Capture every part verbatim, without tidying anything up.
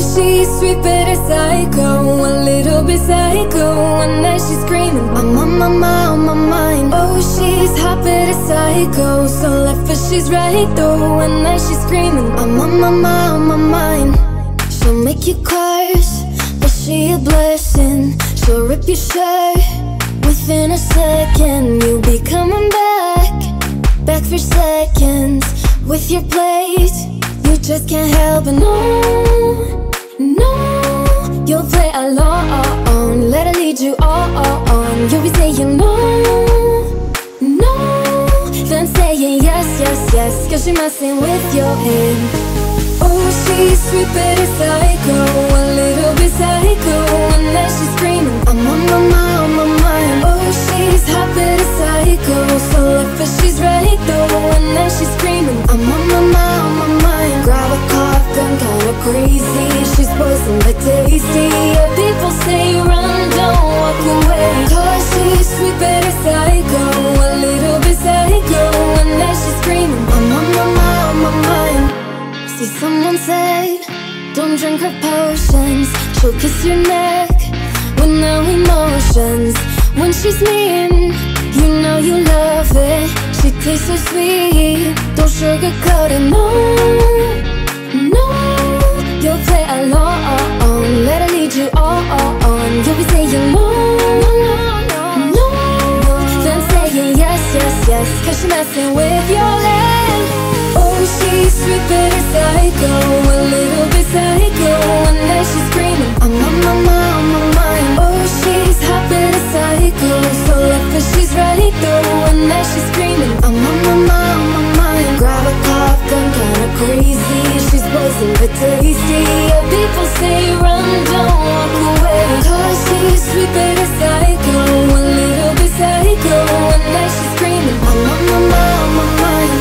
she's sweet but a psycho, a little bit psycho. One night she's screaming, I'm on my mind, on my mind. Oh, she's hot but a psycho, so left but she's right though. One night she's screaming, I'm on my mind, on my mind. She'll make you curse, but she a blessing. She'll rip your shirt within a second. You'll be coming back, back for seconds. With your plate, you just can't help but no, no. You'll play along, let her lead you on. You'll be saying no, no, then saying yes, yes, yes, cause you're messing with your head. Oh, she's sweet but a psycho, a little bit psycho. And then she's screaming, I'm on my mind, on my mind. Oh, she's hot but a psycho, so left but she's right though. And then she's screaming, I'm on my mind, on my mind. Grab a cough gun, kinda crazy. She's poison but tasty. Yeah, people say run, don't walk away. Cause she's sweet but a psycho, a little bit psycho. And then she's screaming, I'm on my mind, on my mind. See, someone said, don't drink her potions. She'll kiss your neck with no emotions. When she's mean, you know you love it. She tastes so sweet, don't sugarcoat it, no, no. You'll play along, let her lead you on. You'll be saying no, no, no, then saying yes, yes, yes, cause she's messing with your head. Oh, she's sweet but a psycho, a little bit psycho. One night she's screaming, I'm on my mind, on my mind. Oh, she's hot but a psycho, so left but she's right though. One night she's screaming, I'm on my mind, on my mind. Grab a cough gun, kinda crazy. She's poison but tasty. Yeah, people say run, don't walk away. Cause she's sweet but a psycho, a little bit psycho. One night she's screaming, I'm on my mind, on my mind.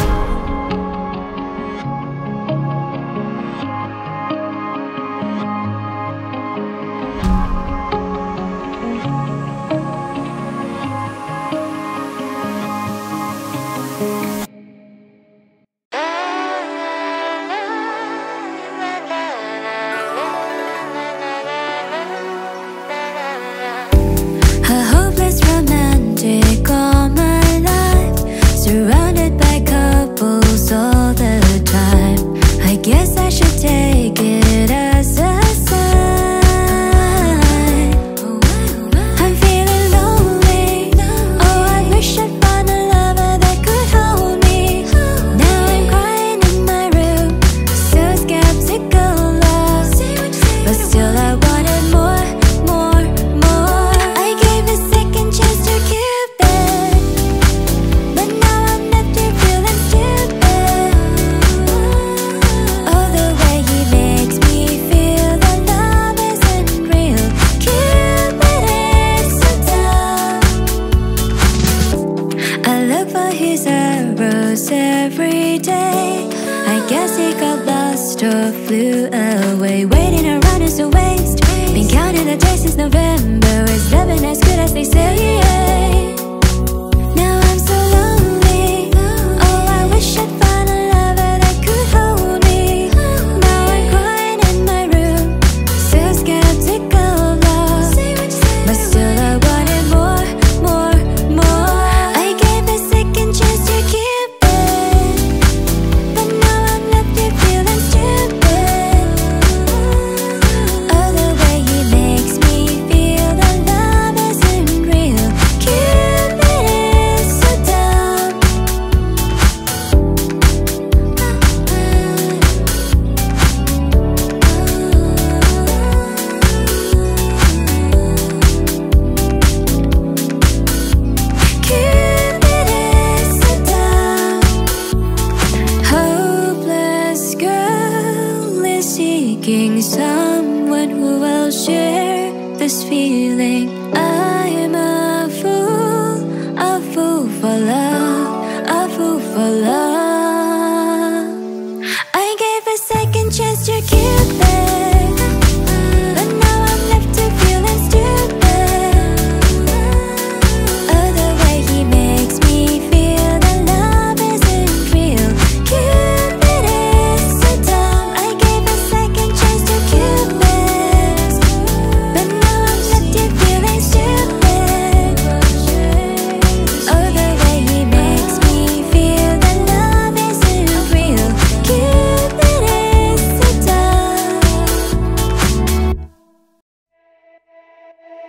Cupid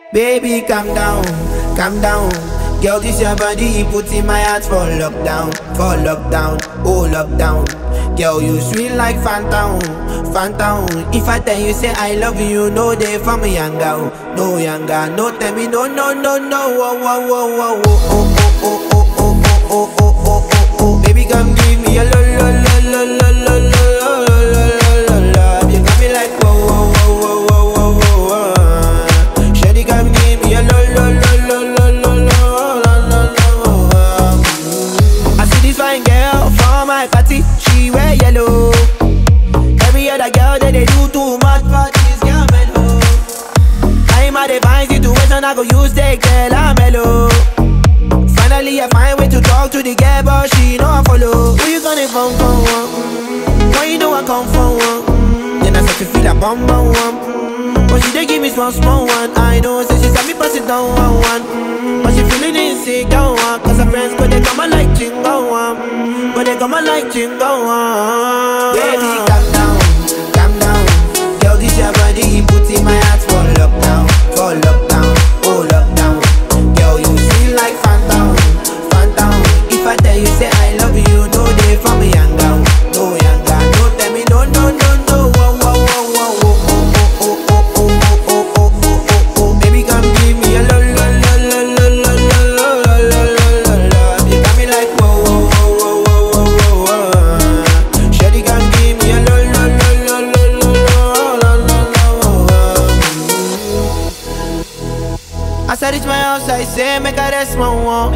Baby, calm down, calm down. Girl, this your body, put in my heart for lockdown, for lockdown, oh lockdown. Girl, you sweet like phantom, phantom. If I tell you say I love you, no day for me younger, no younger. No tell me no, no, no, no. Oh, oh, oh, oh, oh, oh, oh, oh, oh, oh, oh, oh, oh, oh. Baby, come give me a lo, lo, lo, lo, lo, lo, lo, lo, lo, lo. You got me like whoa, whoa, whoa, whoa, whoa, whoa, whoa. Shawty, come give me a lo, lo, lo, lo, lo, lo, lo, lo. I see this fine girl for my party, she wear yellow. Every other girl that they do too much, but this girl mellow. I'm a divine situation, I go use the girl, I'm mellow. Finally I find way to talk to the girl, but she know I follow. Who you gonna phone for one? Mm-hmm. Why you know I come for one? Mm-hmm. Then I start to feel a bum bum one. Mm-hmm. But she dey give me small small one. I know, say she said me pass it down one one. Mm-hmm. But she feeling insecure one. Cause her friends go they come and like chingo one. Mm-hmm. But they come and like chingo one. Baby, calm down, calm down. Girl, this your body, put in my heart for lockdown, for lockdown, oh lockdown. Girl, you feel like phantom, phantom. If I tell you say I love you, no day for me younger, no younger. No tell me no, no, no, no. Oh, oh, oh, oh, oh, oh, oh, oh, oh, oh, oh, oh, oh, oh. Baby, come give me a lo, lo, lo, lo, lo, lo, lo, lo, lo, lo, lo. You got me like whoa, whoa, whoa, whoa, whoa, whoa, whoa. Shawty, come give me a lo, lo, lo, lo, lo, lo, lo, lo, lo. As I reach my house, I say, make her rest my one.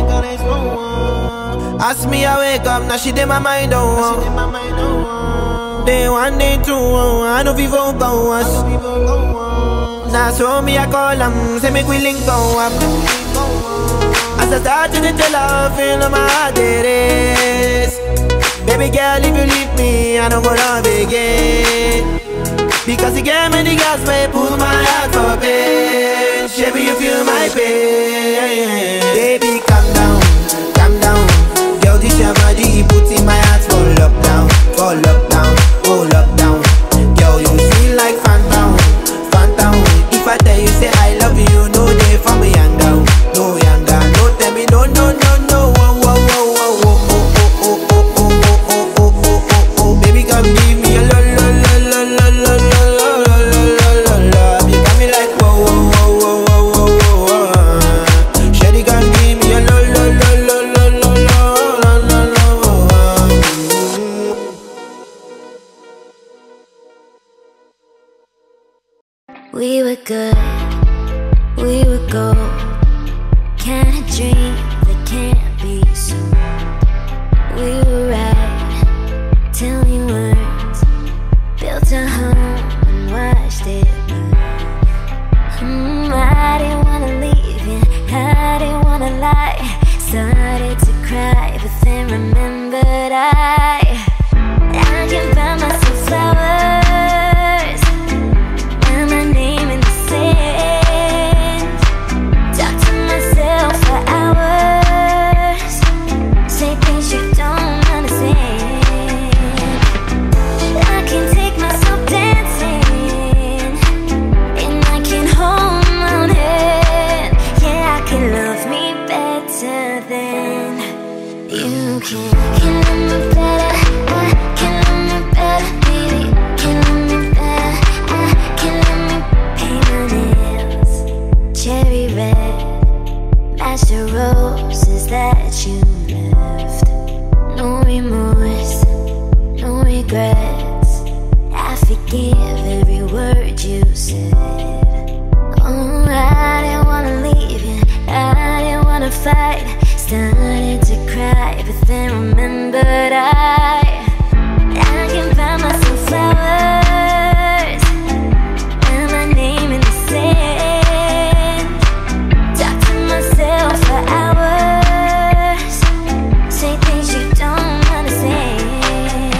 Ask me, I wake up, now she did my mind on one. Day one, day two, I know people go us. Now so me, I call them, say make we link go up. As I start to tell her, feel my heart it is. Baby girl, if you leave me, I don't go love again. Because you gave me the gas, may pull my heart for pain. Baby, you feel my pain. Baby, calm down, calm down. Girl, this your body, put in my heart for lockdown, for lockdown, oh lockdown. Girl, you feel like phantom, phantom. If I tell you say I love you, no day for me younger, no younger. No tell me no, no, no, no. Oh, oh, oh, oh, oh, oh, oh, oh, oh, oh, oh, oh, oh, oh. Baby, come give me a lo, lo, lo, lo, lo, lo, lo, lo, lo, lo, lo. You got me like whoa, whoa, whoa, whoa, whoa, whoa, whoa. Shawty, come give me a lo, lo, lo, lo, lo, lo, lo, lo, lo. We were good, we were gold. Kind of dream that can't be so. We were right till we weren't. Built a home and watched it burn. mm, I didn't wanna leave you, I didn't wanna lie. Started to cry, but then remembered I I can buy myself flowers and my name in the sand. Talk to myself for hours, say things you don't understand. I can take myself dancing and I can hold my own hand. Yeah, I can love me better than you can. Can love me better, I can love me better, baby. Can love me better, I can love me. Paint my nails cherry red, match the roses that you left. No remorse, no regrets. I forgive every word you said. Oh, I didn't wanna leave you, I didn't wanna fight. Started to cry, but then remembered I I can buy myself flowers and my name in the sand. Talk to myself for hours, say things you don't understand.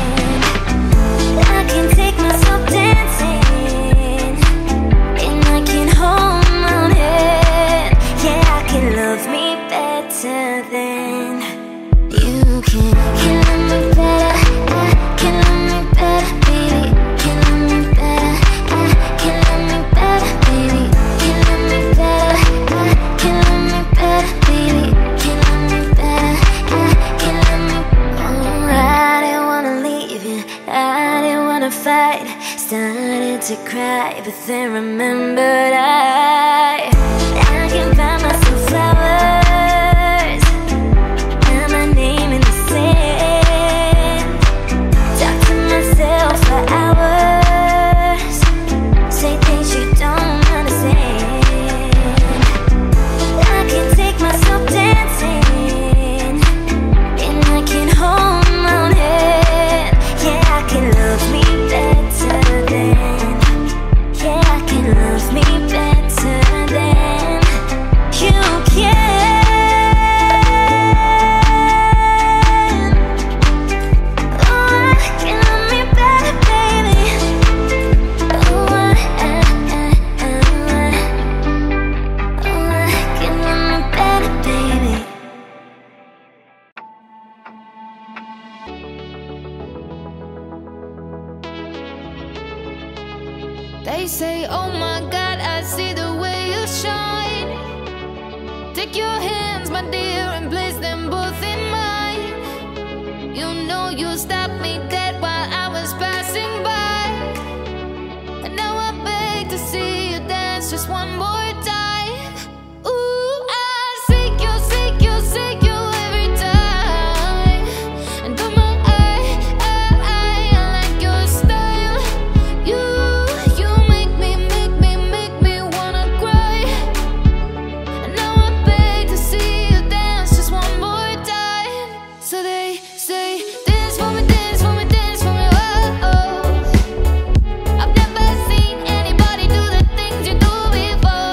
I can take myself dancing and I can hold my own hand. Yeah, I can love me better than you can. Can love me better, cry, but then remembered I I can buy myself flowers, write my name in the sand, talk to myself for hours, say things you don't understand. I can take myself dancing, and I can hold my own hand. Yeah, I can love me better than, yeah, I can love me better than you can. Oh, I can love me better, baby. Oh, I, I, I, I, oh, I can love me better, baby. They say, oh my God, I see the way you shine. Take your hands, my dear, and place them both in mine. You know you stopped me dead while I was passing by, and now I beg to see you dance just one more time. Ooh, I seek you, seek you, seek you every time. And come on, I, I, I, I like your style. You before.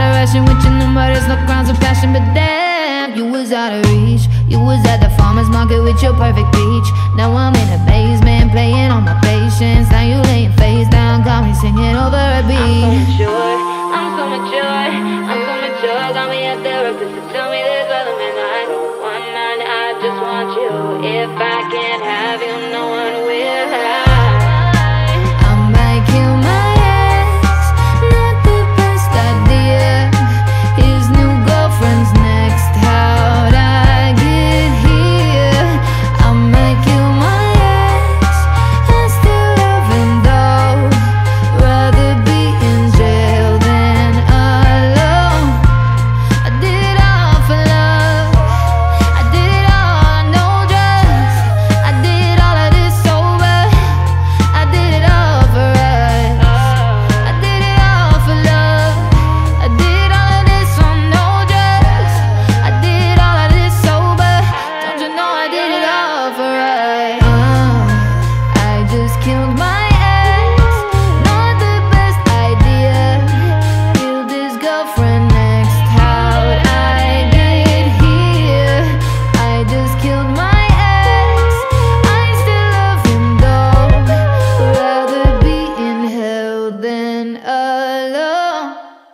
started rushing with your numbers, no grounds of passion, but damn, you was out of reach. You was at the farmer's market with your perfect peach. Now I'm in the basement playing on my patience. Now you laying face down, got me singing over a beat. I'm so mature, I'm so mature, I'm so mature. Got me a therapist to tell me there's other men I don't want none. I just want you. If I can't have you, no one will have. I might kill my ex, not the best idea. His new girlfriend's next. How'd I get here? I might kill my ex, I still love him though. Rather be in jail than alone. I did it all for love. I did it all, no drugs. I did all of this sober. I did it all for us. I did it all for love. I did all of this on no drugs. I did all of this sober. Don't you know I did it all for us? Uh, I just killed my ex, not the best idea. Killed his girlfriend next. How'd I get here? I just killed my ex, I still love him though. Rather be in hell than alone.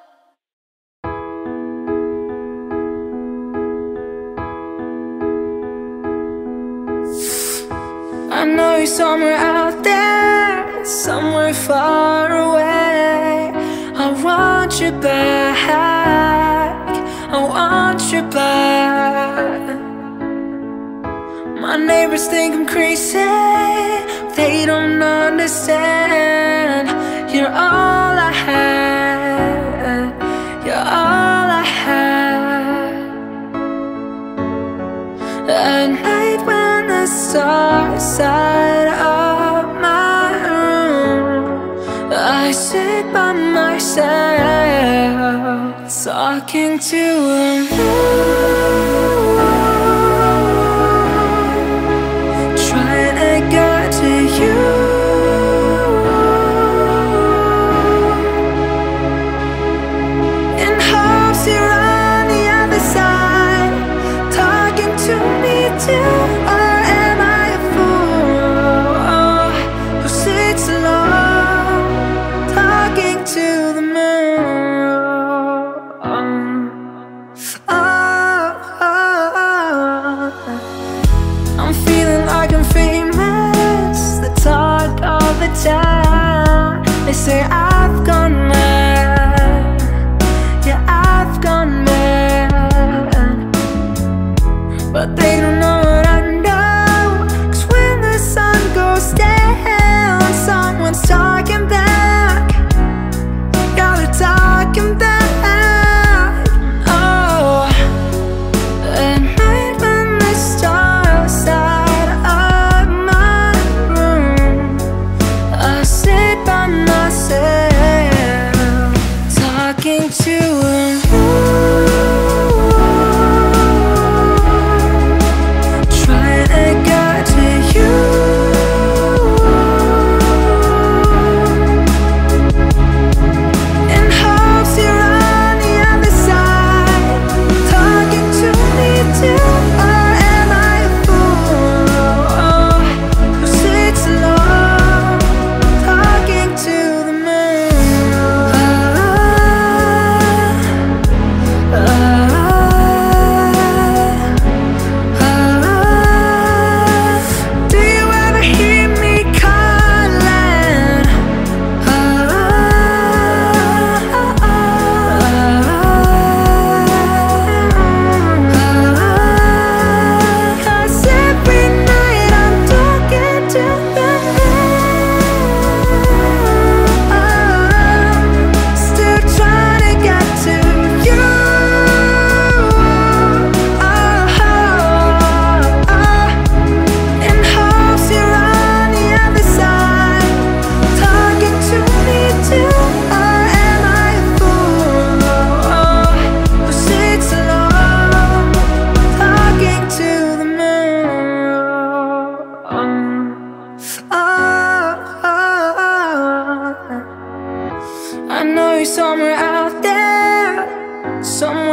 I know you're somewhere out there, somewhere far away. I want you back, I want you back. My neighbors think I'm crazy, they don't understand. You're all I had, you're all I had. At night when the stars light up my room, I sit by myself, talking to the moon, trying to get to you. In hopes you're on the other side, talking to me too. Or am I a fool who sits alone, talking to the moon? Oh, oh, oh. I'm feeling like I'm famous, the talk of the town. They say I've gone mad, yeah, I've gone mad, but they don't know what I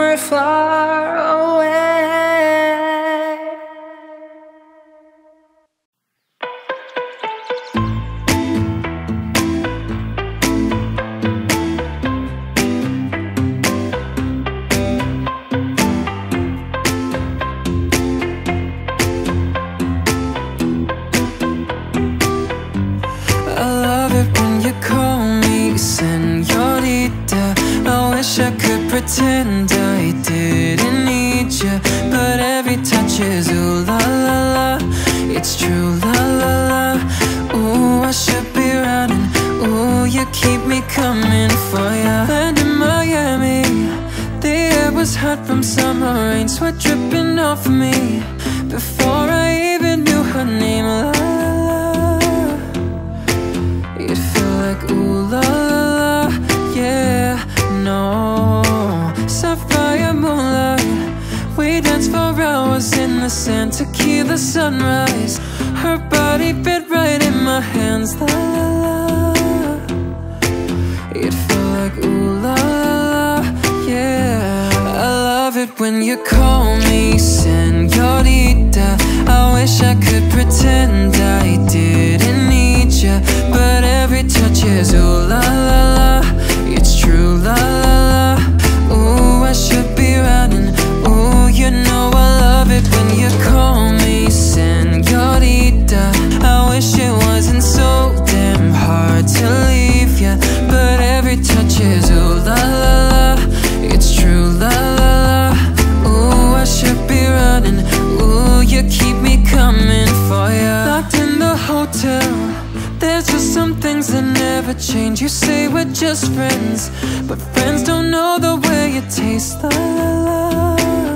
somewhere far away. I could pretend I didn't need you, but every touch is ooh la la la. It's true la la la. Ooh, I should be running. Ooh, you keep me coming for ya. Land in Miami, the air was hot from summer rain, sweat dripping off of me before I even knew her name. La la la. It felt like ooh la la la. Yeah. No, sapphire moonlight, we danced for hours in the sand to keep the sunrise. Her body fit right in my hands. La la la. It felt like ooh la la la. Yeah, I love it when you call me señorita. I wish I could pretend I didn't need you, but every touch is ooh la la la. It's true la la la. Ooh, I should be running. Ooh, you know I love it when you call me señorita. I wish it wasn't so damn hard to leave ya, but every touch is ooh la la la. It's true la la la. Ooh, I should be running. Ooh, you keep me coming for ya. Locked in the hotel, there's just some things that never change. You say we're just friends, but friends don't know the way it tastes. La la la.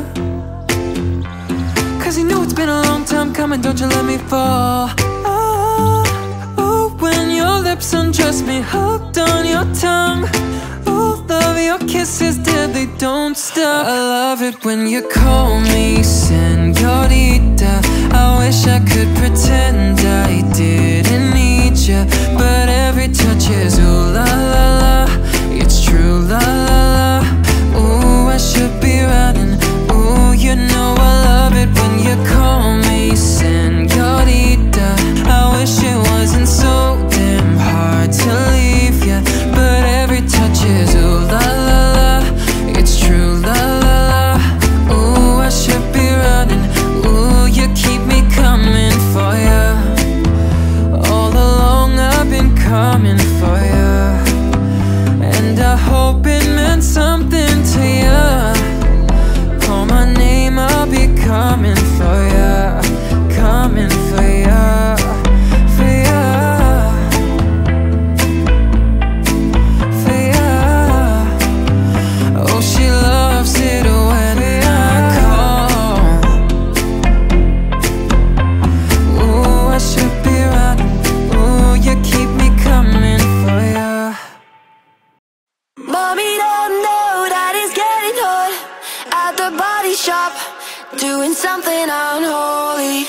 Cause you know it's been a long time coming, don't you let me fall. Oh, oh, when your lips undress me, hooked on your tongue. Oh, love, your kisses deadly, don't stop. I love it when you call me señorita. I wish I could pretend I didn't need you, but every touch is ooh la la la. It's true la la la. Ooh, I should be running. Ooh, you know I love it when you call me señorita. I wish it wasn't so damn hard to leave ya, but every touch is ooh la la la. It's true la la la. Ooh, I should be running. Ooh, you keep me coming for ya. All along I've been coming for ya, and I hope it meant something to ya. Call my name, I'll be coming for ya, coming for ya, for ya, for ya. Oh, she loves it when I call. Ooh, I should be running. Ooh, you keep me coming for ya. Mommy don't know that it's getting hot at the body shop, doing something unholy.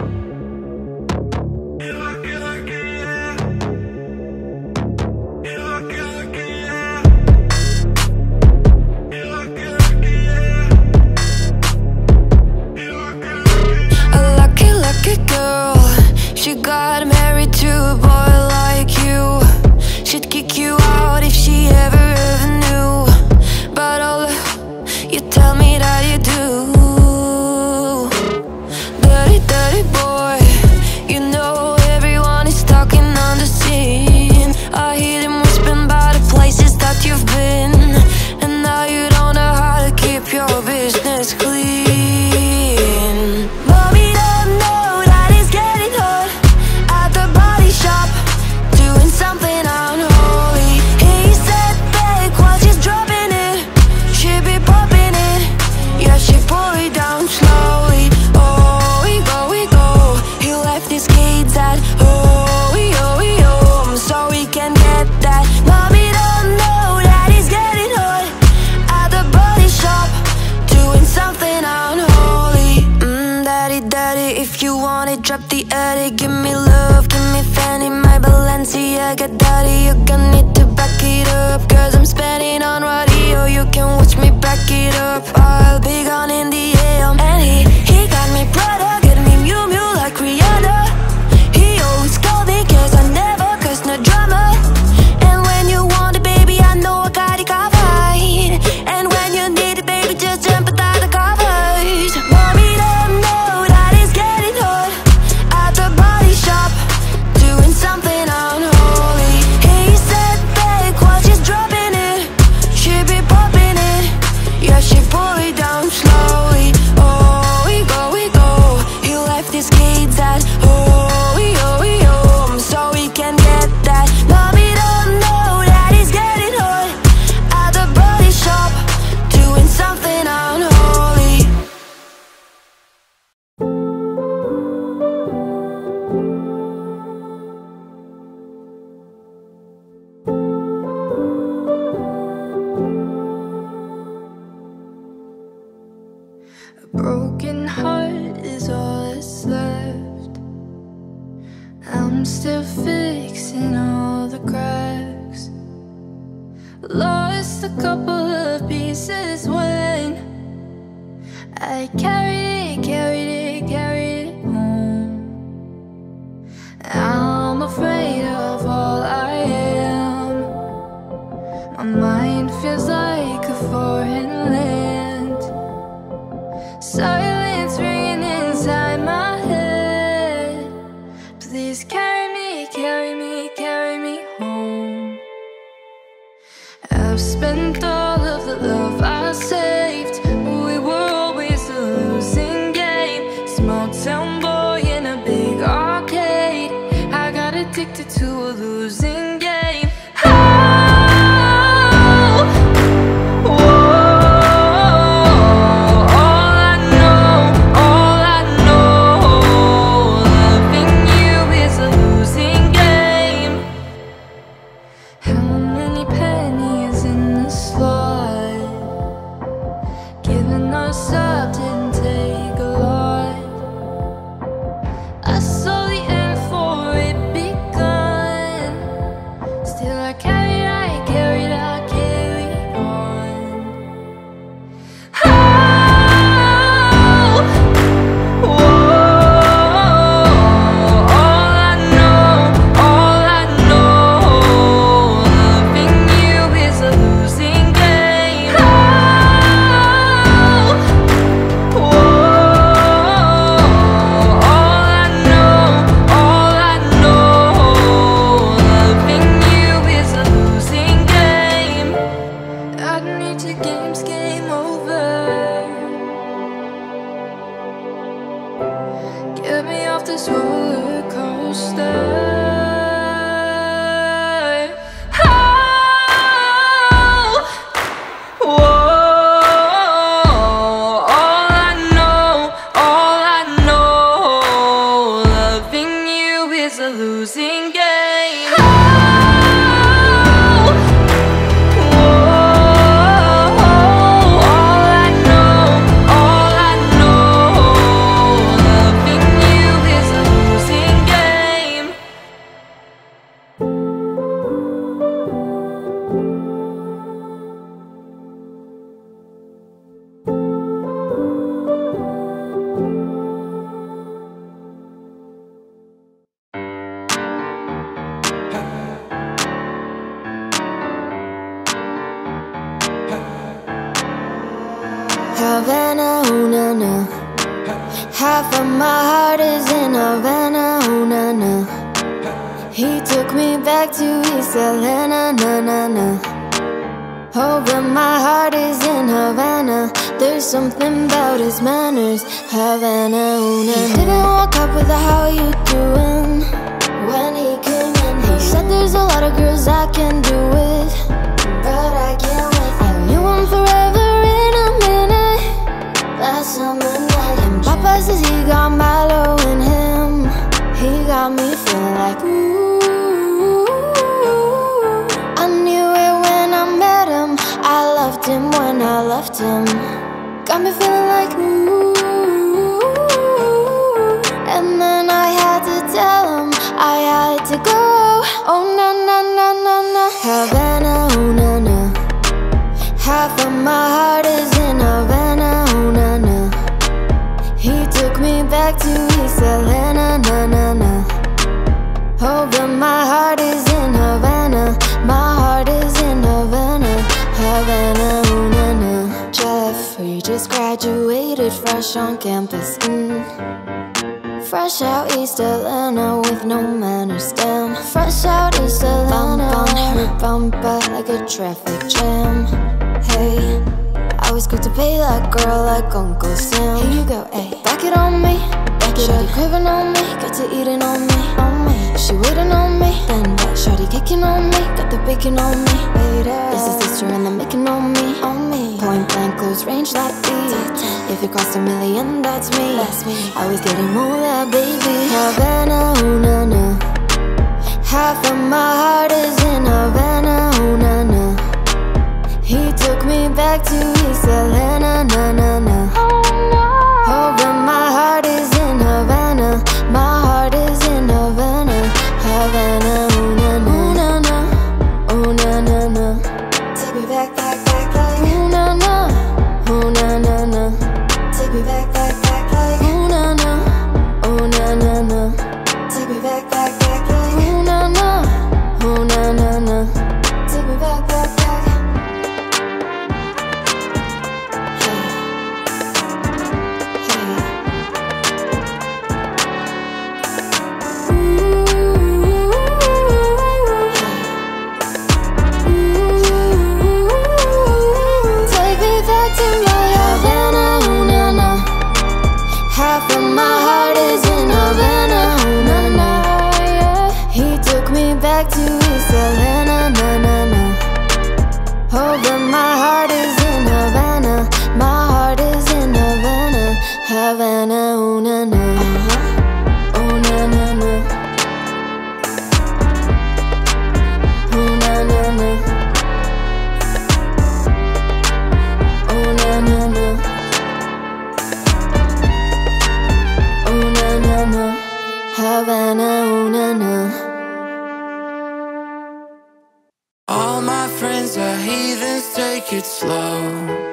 A lucky, lucky girl, she got married to a boy like you. She'd kick you out if she ever, ever knew, but all you tell me that you do. Dirty, dirty boy, you know everyone is talking on the scene. I hear them whispering about the places that you've been, and now you don't know how to keep your business clean. Mommy don't know that it's getting hot at the body shop, doing something unholy. He said back while she's dropping it, she be popping it, yeah, she pull it down slowly. Oh, we go, we go. He left his kids at oh, we, oh, we, oh, so we can get that. Mommy don't know that he's getting hot at the body shop, doing something unholy. Mm, daddy, daddy, if you want it, drop the attic. Give me love, give me Fanny, my Balenciaga daddy. You're gonna need to back it up, cause I'm spending on radio. You can watch me back pick it up, I'll be gone in the A M. And he, he got me Prada, get me Miu Miu like Rihanna. He always called me cause I never cause no drama. And when you want it, baby, I know I got it covered. And when you need it, baby, just jump inside the covers. Mommy don't know that it's getting hot at the body shop, doing something unholy. He said, babe, while she's dropping it, she be popping it. Yeah, she pull it down slowly. Oh, we go, we go. He left his kids at oh, we oh, we oh, so we can get that. Mommy don't know that he's getting hot at the body shop, doing something unholy. A broken heart is all that's left. I'm still fixing all the cracks. Lost a couple of pieces when I carried it, carried it, carried it home. I'm afraid of all I am. My mind feels like a foreign land. Silence ringing inside my head. Please carry me, carry me, carry me home. I've spent all of the love I saved. We were always a losing game. Small town boy in a big arcade. I got addicted to a losing game. Oh, Havana, ooh na na. Half of my heart is in Havana, ooh na na. He took me back to East Atlanta, na na na. Oh, but my heart is in Havana. There's something about his manners, Havana, ooh na na. He didn't walk up with a how you doing when he came in. He said there's a lot of girls I can do it, but I can't wait. I knew him forever in a minute. Last summer night, and Papa says he got Milo in him. He got me feeling like ooh. I knew it when I met him. I loved him when I left him. Got me feeling like ooh. And then I had to tell him I had to go. Oh na na na na na. Havana, oh na na. Half of my heart is in to East Atlanta, na na na. Oh, but my heart is in Havana. My heart is in Havana, Havana, ooh, na na. Jeffrey just graduated fresh on campus, mm. Fresh out East Atlanta with no manners, damn. Fresh out East Atlanta, bump on her bumper like a traffic jam. Hey, I was quick to pay that girl like Uncle Sam. Here you go, ayy, back it on me. Back it up, craving on me, got to eating on me, on me. She waiting on me, then that shawty kicking on me, got the bacon on me. Waiter, this is sister and the making on me, on me. Point blank, close range like E. If it cost a million, that's me. That's me. I was getting moolah, baby. Havana, ooh na na. Half of my heart is in Havana, ooh na na. He took me back to East Atlanta, na na na. Oh, but my heart is in Havana. My heart is in Havana, Havana, ooh na na, ooh na na, ooh na na na. Take me back, back, back, like ooh na na, ooh na na na. Take me back, back, back, like ooh na na, ooh na na na. Take me back, back, back, like ooh na na, ooh na na na. Take me back, back, back. Back to East Atlanta, na na na. Oh, but my heart is in Havana. My heart is in Havana, Havana, ooh na na. Ooh na na na. Ooh na na na. Ooh na na na. Ooh na na na. Havana, ooh na na. All my friends are heathens, take it slow.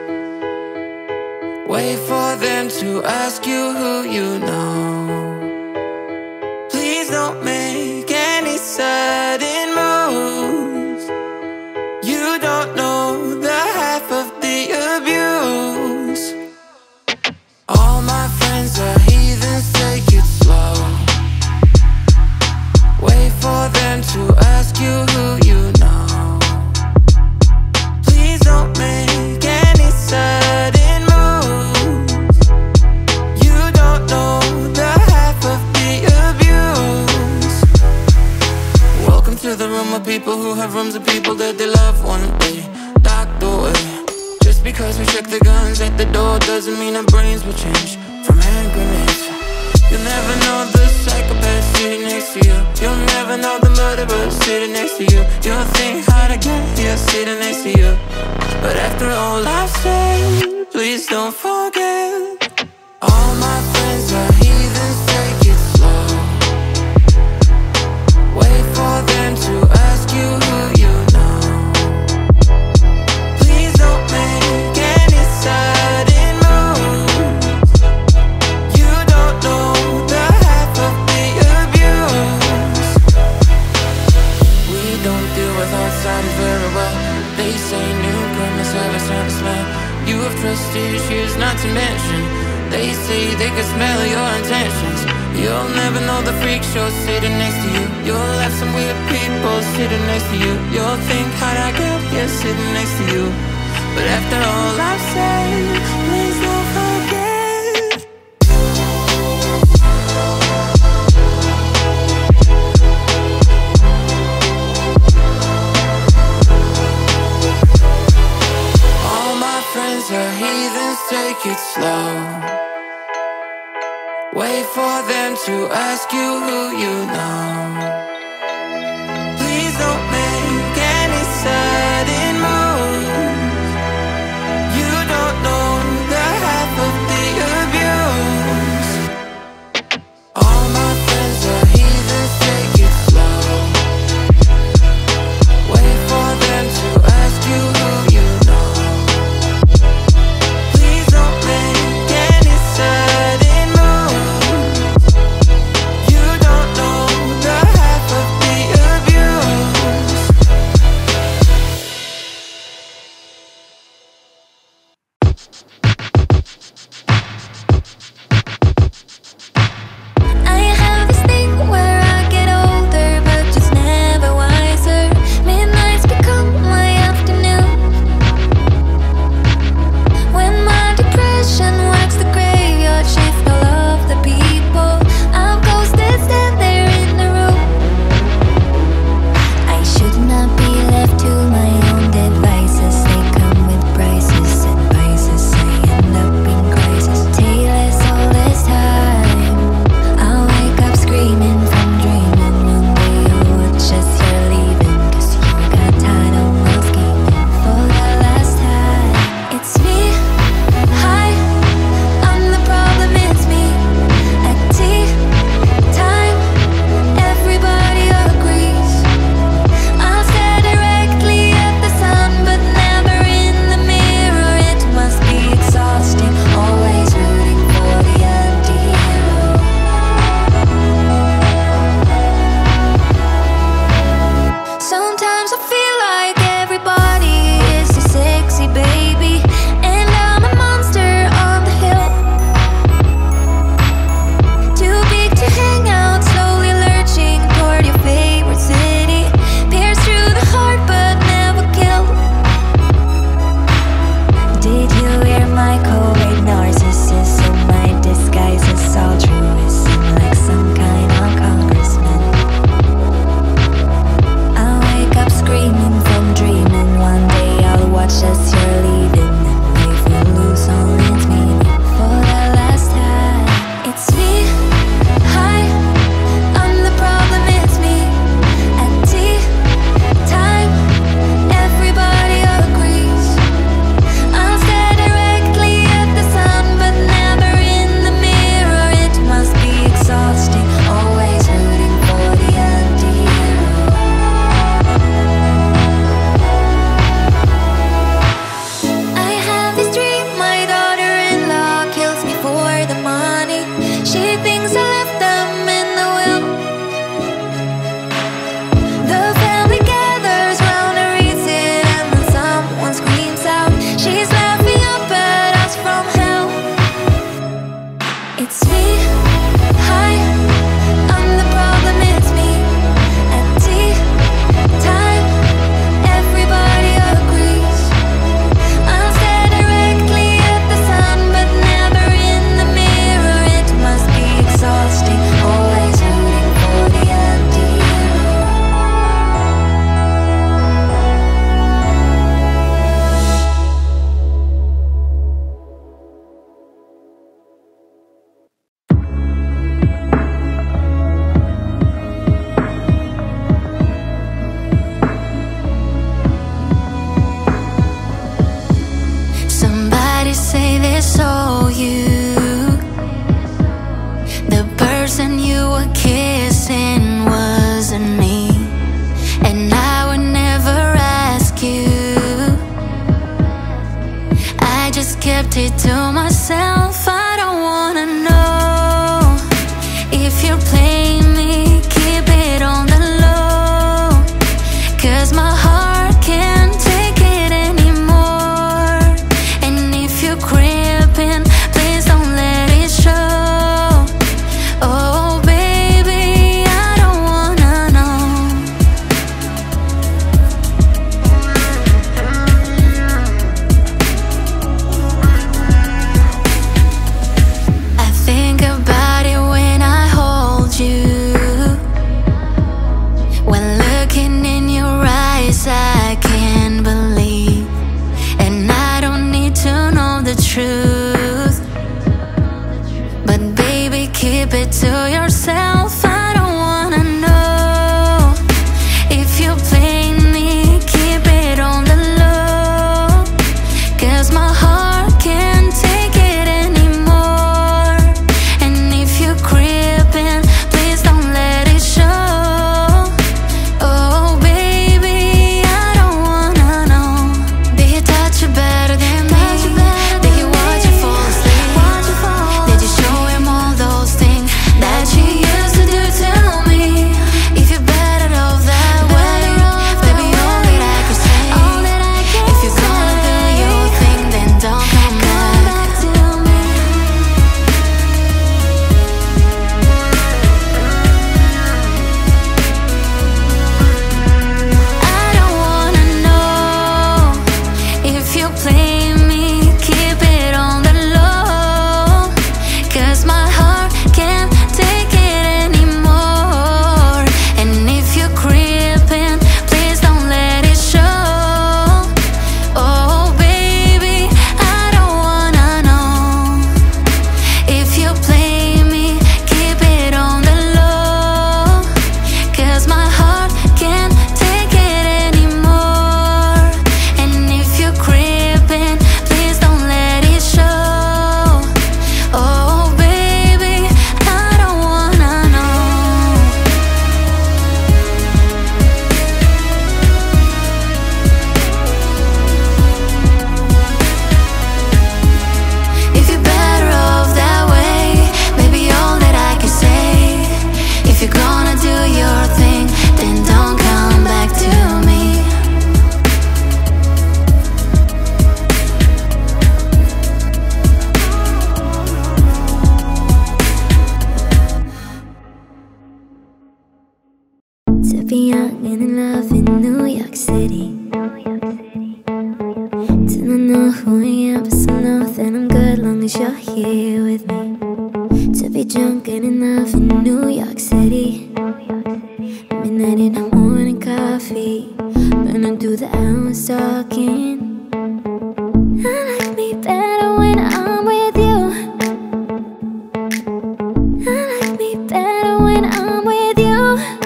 Wait for them to ask you who you know. Please don't make any sudden moves. You don't know the half of the abuse. All my friends are heathens, take it slow. Wait for them to ask you who you know. Don't make any sudden moves. You don't know the half of the abuse. Welcome to the room of people who have rooms of people that they love one day docked away. Just because we check the guns at the door doesn't mean our brains will change from hand grenades. You'll never know the psychopath sitting next to you. You'll never know the murderer sitting next to you. You'll think how to get here sitting next to you. But after all I've said, please don't forget. All my friends are heathens, take it slow. Wait for them to ask you who you know. Please don't make any sudden moves. You don't know the half of the abuse. We don't deal with outsiders very well. They say newcomers have a certain smell. You have trust issues, not to mention they say they can smell your intentions. You'll never know the freak show sitting next to you. You'll have some weird people sitting next to you. You'll think, how'd I get here sitting next to you? But after all I've said, please don't forget. Are heathens, take it slow. Wait for them to ask you who you know. Please don't make any sudden moves. You don't know the half of the abuse. All my friends are heathens, take it slow. Wait for them to ask you who you know. Please don't make any sudden moves. saw you, the person you were kissing wasn't me, and I would never ask you. I just kept it to myself. I don't wanna know if you're playing me. Keep it on the low, 'cause my heart can't take it anymore. And if you're creeping, please don't let it show. Oh baby, I don't wanna know. I think about it when I hold you. When looking in your eyes, I can't believe. And I don't need to know the truth, but baby, keep it to yourself. I don't wanna know if you're playing me. Keep it on the low, 'cause my heart can't take it anymore. And if you're creeping, please don't let it show. Oh baby, I don't wanna know. Did he touch you better than me? Did he watch you fall asleep? Did you show him all those things that you used to do to me? If you're better off that way, baby, all that I can say. If you're gonna do your thing, then don't come back to me. I don't wanna know if you're playing me. Keep it on the low, 'cause my heart can't take it anymore. And if you're creeping, please don't let it show. Oh baby, I don't wanna know if you're playing me. Keep it on the low, 'cause my heart can't take it anymore. And if you're creeping, please don't let it show. Oh baby, I don't wanna know. If you're better off that way, maybe all that I can say. If you're gonna do your thing, then don't come back to me. To be young and in love in New York City, to not know who I am, but still know that I'm good long as you're here with me. To be drunk and in love in New York City, midnight in the morning coffee, burning through the hours talking. I like me better when I'm with you. I like me better when I'm with you.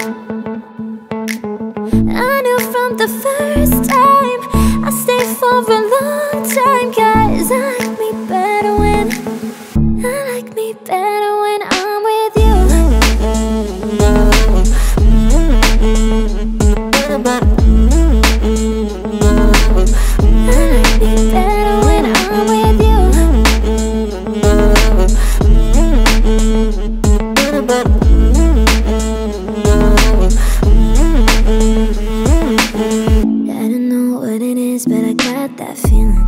I knew from the first time I stayed for a long time, 'cause I like me better when I like me better when I'm with you. I like me better when I'm with you. I don't know what it is, but I got that feeling.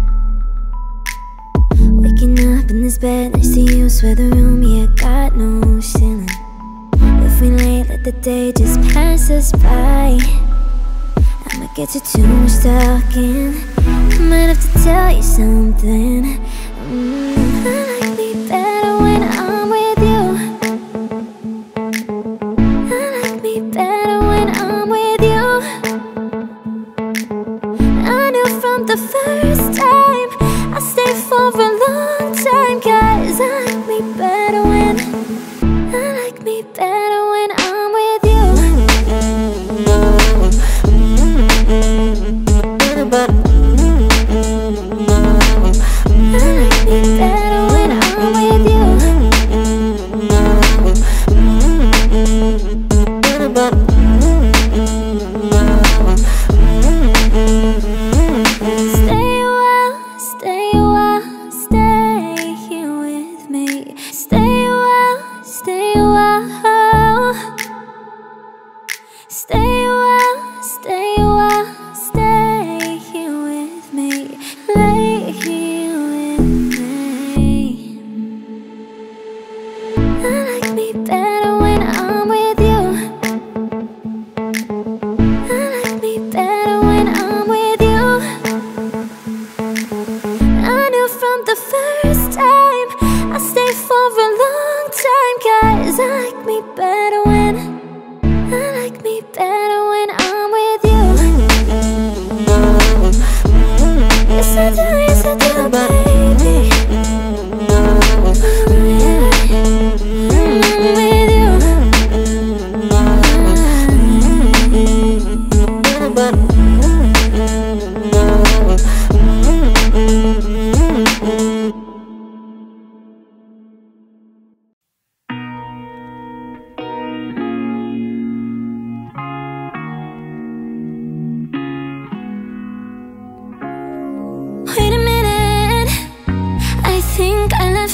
Waking up in this bed next to you, swear the room, yeah, got no ceiling. If we late, let the day just pass us by. I'ma get to too much talking. I might have to tell you something. Mm, I like me better when I'm with you. I like me better when I'm with you. I knew from the first time I stayed for a long time, 'cause I like me better when I like me better when I'm with you. I like me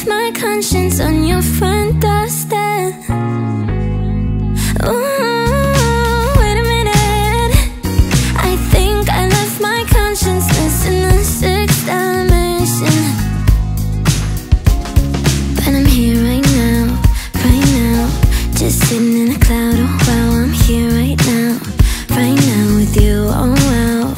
left my conscience on your front doorstep. Ooh, wait a minute. I think I left my consciousness in the sixth dimension. But I'm here right now, right now, just sitting in a cloud. Oh wow, I'm here right now, right now with you. Oh wow,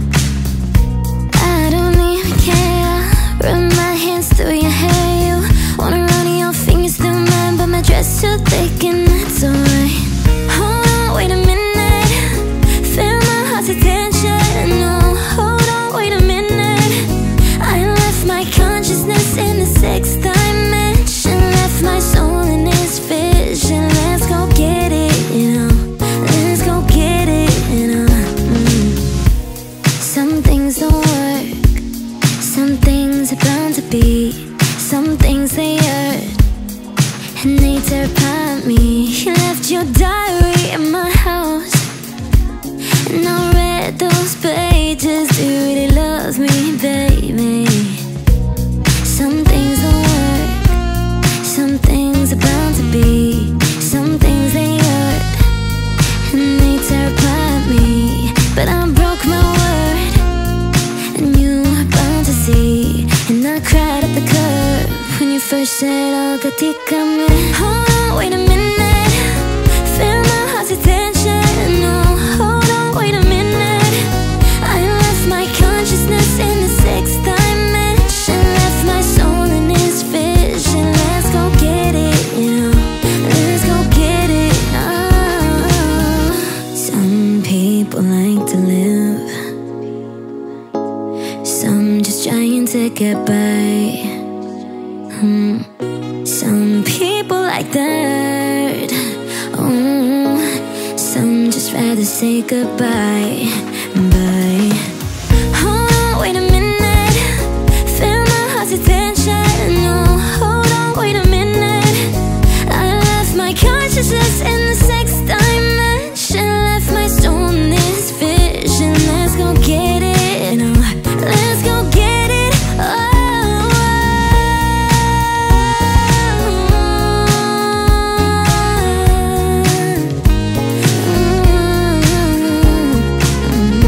I don't even care. Run my hands through your hair. You wanna run your fingers through mine, but my dress too thick and that's alright. Hold on, wait a minute. Feel my heart's attention. No, hold on, wait a minute. I left my consciousness in the sixth dimension. Left my soul in this vision. Let's go get it, you know. Let's go get it, you know. mm. Some things don't work. Some things are bound to be. Some things they hurt, and they tear apart me. You left your diary in my house, and I read those pages. Do you really love me, baby? Some things don't work. Some things are bound to be. Some things they hurt, and they tear apart me. But I broke my word, and you were bound to see. And I cried at the curb when you first said, oh, katika me. Hold on, wait a minute. Feel my heart's attention. No, hold on, wait a minute. I left my consciousness in the sixth dimension. Left my soul in this vision. Let's go get it, you know. Let's go get it. Oh. Some people like to live, some just trying to get by. Hmm. Some people like that. Oh, some just rather say goodbye. Bye. Hold on, wait a minute. Feel my heart's attention. No, hold on, wait a minute. I left my consciousness in the sixth dimension. Left my soul in this vision. Let's go get it. No, let's go get it. Oh. Mm-hmm.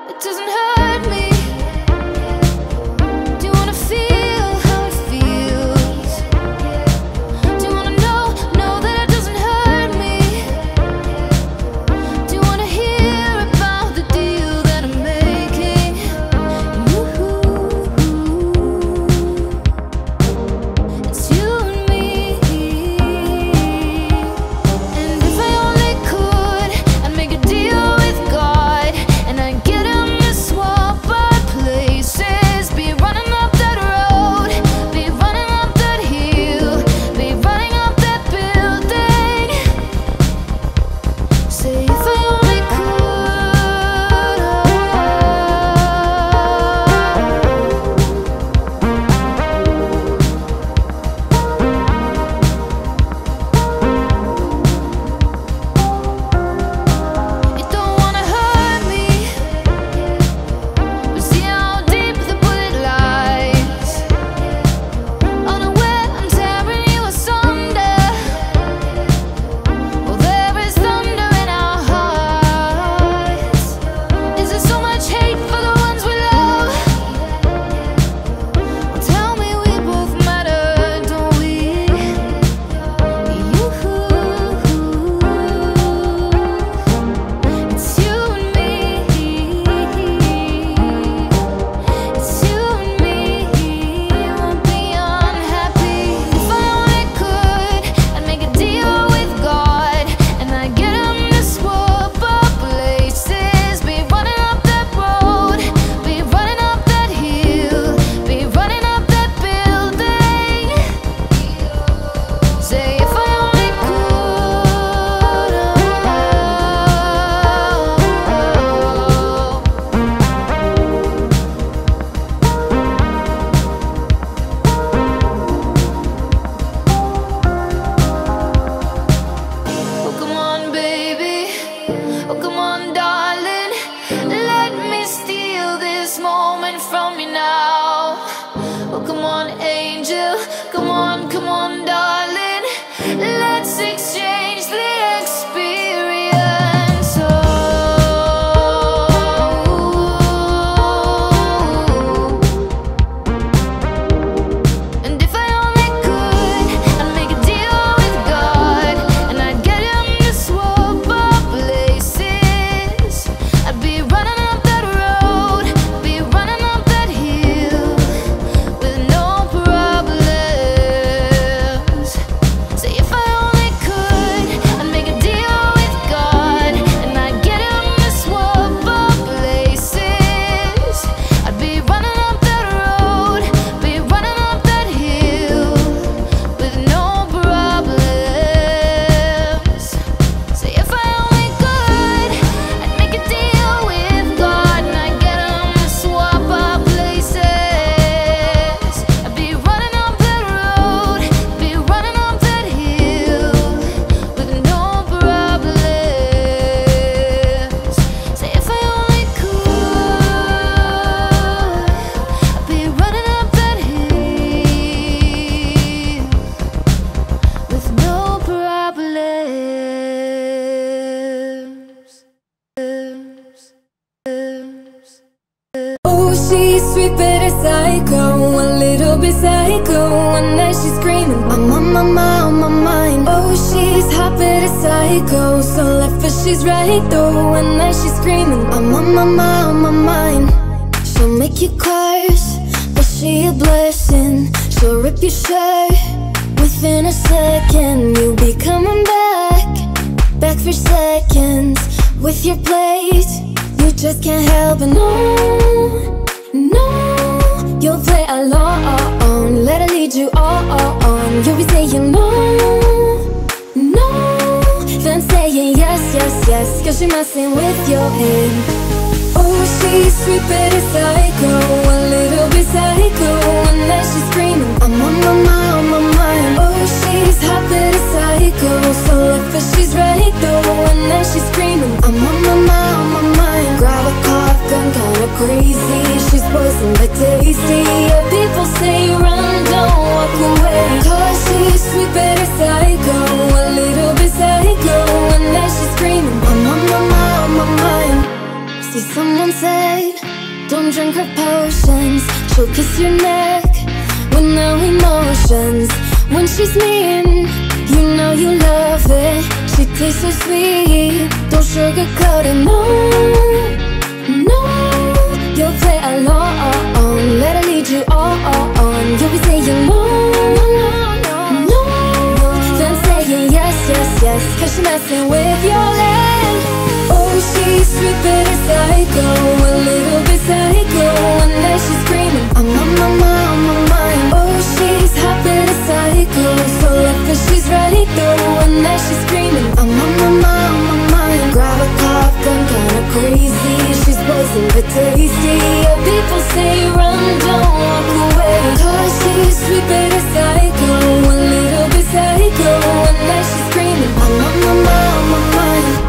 it doesn't hurt me. Do you wanna feel how it feels? Do you wanna know, know that it doesn't hurt me? Do you wanna hear about the deal that I'm making? It's you and me. And if I only could, I'd make a deal with God, and I'd get him to swap our places. Be running up that road, be running up that hill, be running up that building. Say if I only You don't wanna hurt me, but see how deep the bullet lies. Unaware I'm tearing you asunder. Well, there is thunder in our hearts. Is there so much hate for the ones we love? Well, tell me we both matter, don't we? You. It's you and me. It's you and me. Won't be unhappy. If I only could, I'd make a deal with God, and I'd get him to swap our places. Be running up that road, be running up that hill, be running up that building. Say if I only could. Oh, come on, baby. Oh, come on, darling. Let me steal this moment from you now. Oh, come on, angel. Come on, come on, darling. Let's exchange the experience. Oh. And if I only could, I'd make a deal with God, and I'd get him to swap our places. I'd be running up that road, be running up that hill, with no problems. Say if I only could, I'd make a deal with God, and I'd get him to swap our places. I'd be running up that road, be running up that hill, with no problems. Say if I only could, I'd make a deal with God, and I'd get him to swap our places. I'd be running up that road, be running up that hill, with no problems. Say if I only could, I'd be running up that hill, with no problems. Oh, she's sweet but a psycho, a little bit psycho. One night she's screaming, I'm on my mind, on my mind. Oh, she's hot but a psycho, so left but she's right though. One night she's screaming, I'm on my mind, on my mind. She'll make you curse, but she a blessing. She'll rip your shirt within a second. You'll be coming back, back for seconds with your plate. You just can't help it, no, no. You'll play along, let her lead you on. You'll be saying no, no, then saying yes, yes, yes, cause you're messing with your head. Oh, she's sweet but a psycho, a little bit psycho. One night she's screaming, I'm on my mind, on my mind. Oh, she's hot but a psycho, so left but she's right though. One night she's screaming, I'm on my mind, on my mind. Grab a cough gun, kinda crazy. She's poison but tasty. Yeah, people say run, don't walk away. Cause she's sweet but a psycho, a little bit psycho. One night she's screaming, I'm on my mind, on my mind. See someone say and drink her potions. She'll kiss your neck with no emotions. When she's mean, you know you love it. She tastes so sweet, don't sugarcoat it, no, no. You'll play along, let her lead you on. You'll be saying no, no, then saying yes, yes, yes, cause she's messing with your head. Oh, she's sweet but a psycho, a little bit psycho. One day she's screaming, I'm on my mind, on my mind. Oh, she's hot but a psycho, so left but she's right though. One day she's screaming, I'm on my mind, on my mind. Grab a cough gun, kinda crazy. She's poison but tasty. Yeah, people say run, don't walk away, cause she's sweet but a psycho, a little bit psycho. One day she's screaming, I'm on my mind, on my mind.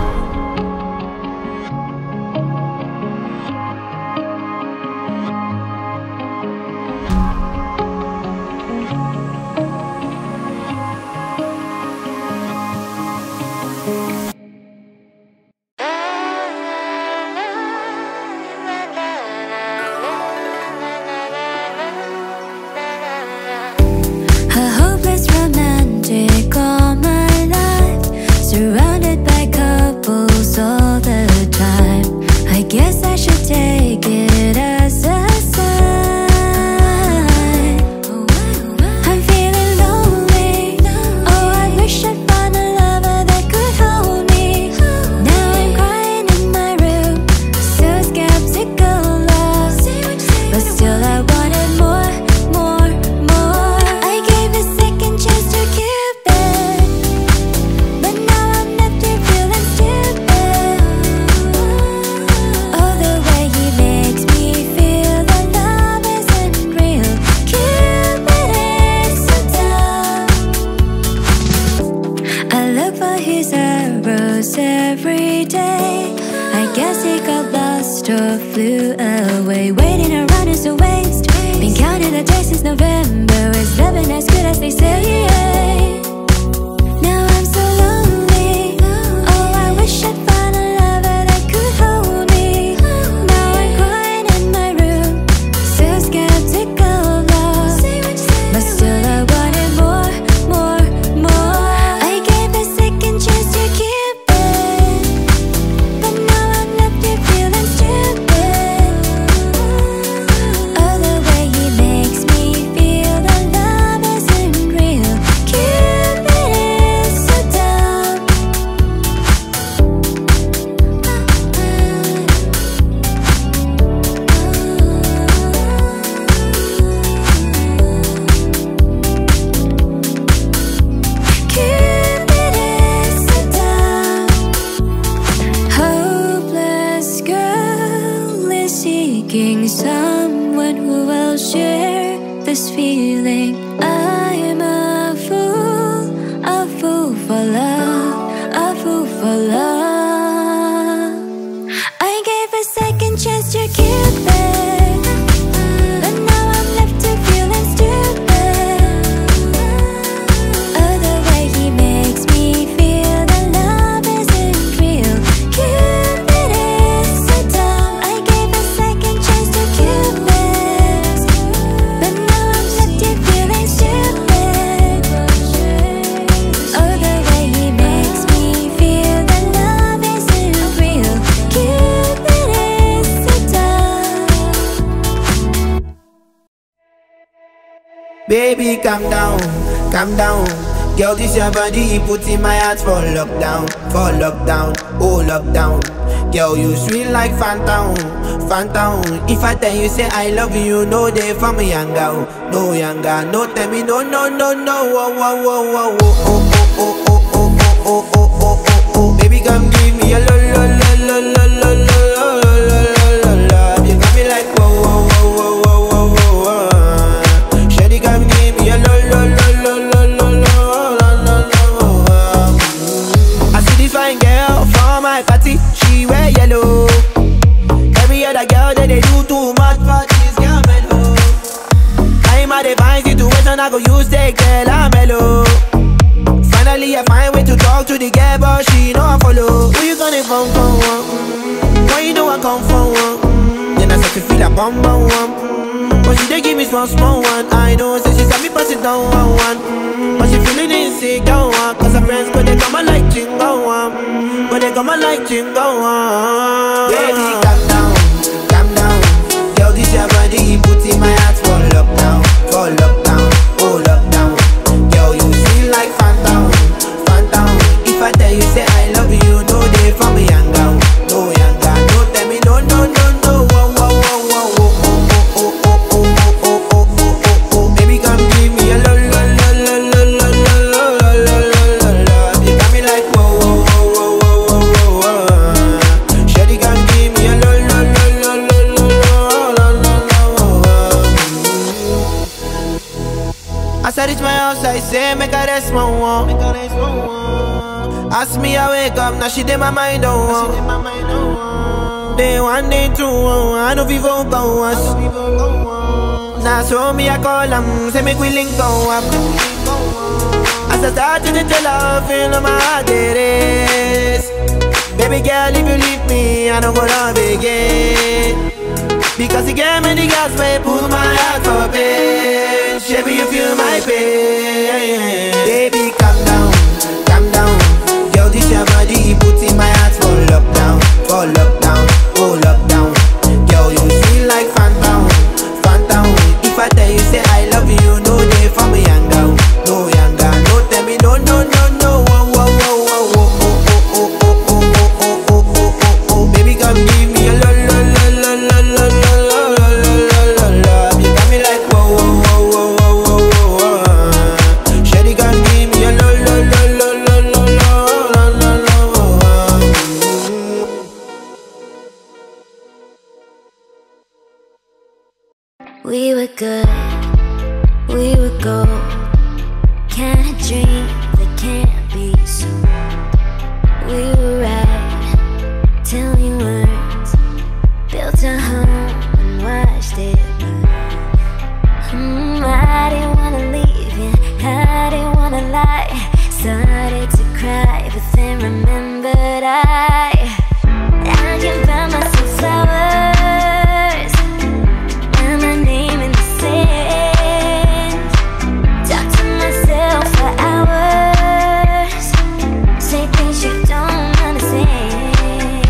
Baby, calm down, calm down. Girl, this your body, put in my heart for lockdown, for lockdown, oh lockdown. Girl, you sweet like phantom, phantom. If I tell you say I love you, you know they for me younger, no younger. No tell me no, no, no, no. Oh, oh, oh, oh, oh, oh, oh, oh, oh, oh, oh, oh, oh, oh. Baby, come give me a lo, lo, lo, lo, lo, lo, lo, lo, lo, lo, lo. You got me like whoa, whoa, whoa, whoa, whoa, whoa, whoa. Shawty, come give me a lo, lo, lo, lo, lo, lo, lo, lo. I see this fine girl from my party, she wear yellow. Every other girl that they do too much, but this girl mellow. I'm at a fine situation, I go use the girl, I'm mellow. Finally I find way to talk to the girl, but she know I follow. Who you gonna phone for? Mm-hmm. Why you know I come for one? Mm-hmm. Then I start to feel a bum bum one. Mm, but she dey give me small small one. I know, say she said me pass it down one one. Mm, but she feeling insecure one. Cause her friends go they come and like chingo one. Mm, but they come and like chingo one. Baby, calm down, calm down. Girl, this your body, put in my heart for lockdown, for lockdown, oh lockdown. Girl, you feel like phantom, phantom. If I tell you say I love you, no day for me young girl, no young girl. No tell me no no no no. Whoa whoa whoa whoa oh oh oh oh oh oh oh oh oh oh. Baby, come give me a lo lo lo lo lo lo lo lo lo lo lo. You got me like whoa whoa whoa whoa whoa whoa. Shawty, come give me a lo lo lo lo lo lo lo lo lo. As I reach my house, I say make I rest my one. Ask me I wake up, now she did my mind on one. Day one, day two, I know people go us. Now so me I call them, say make we link go up. As I start to tell her, feel on my heart it is. Baby girl, if you leave me, I don't go love again. Because you gave me the gas, babe, pull my heart for pain. Baby, you feel my pain. Baby, calm down, calm down. Girl, this your body, put in my heart for lockdown, for lockdown, oh lockdown. Girl, you feel like phantom, phantom. If I tell you say I love you, no day for me young girl, no young girl. No tell me no no no no. Whoa whoa whoa whoa oh oh oh oh oh oh oh oh oh oh. Baby, come give me a lo lo lo lo lo lo lo lo lo lo lo. You got me like whoa whoa whoa whoa whoa whoa. Shawty, come give me a lo lo lo lo lo lo lo lo lo. We were good, we were gold. Kind of dream that can't be sold. We were right till we weren't. Built a home and watched it burn. mm, I didn't wanna leave you, I didn't wanna lie. Started to cry, but then remembered I I can buy myself flowers and my name in the sand. Talk to myself for hours, say things you don't understand.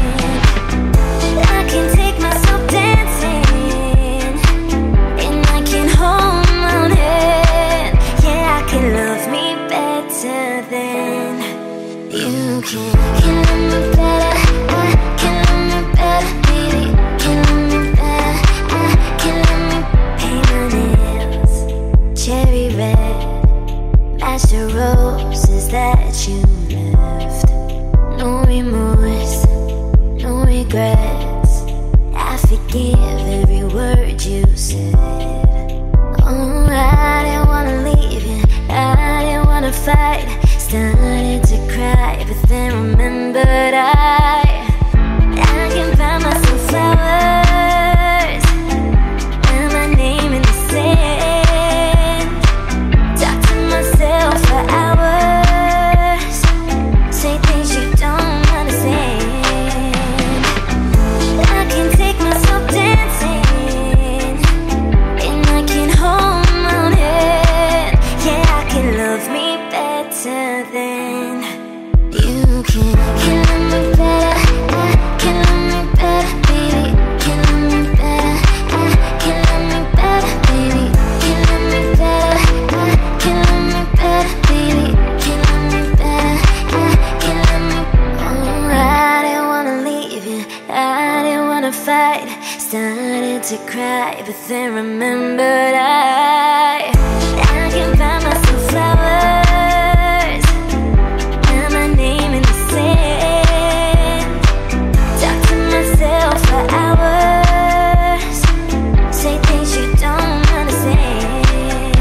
I can take myself dancing and I can hold my own hand. Yeah, I can love me better than you can. Can love me better, I can love me better, baby. Can love me better, I can love me. Paint my nails cherry red, match the roses that you left. No remorse, no regrets. I forgive every word you said. Oh, I didn't wanna leave you, I didn't wanna fight. Started to cry, but then remembered I I can buy myself flowers and my name in the sand. Talk to myself for hours, say things you don't understand. I can take myself dancing and I can hold my own hand. Yeah, I can love me better than you can. Can love me better, I can love me better, baby. Can love me better, I can love me better, baby. Can love me better, I can love me better, baby. Can love me better, I can love me. Oh, I didn't wanna leave you, I didn't wanna fight. Started to cry, but then remembered I I can buy myself flowers and my name in the sand. Talk to myself for hours, say things you don't understand.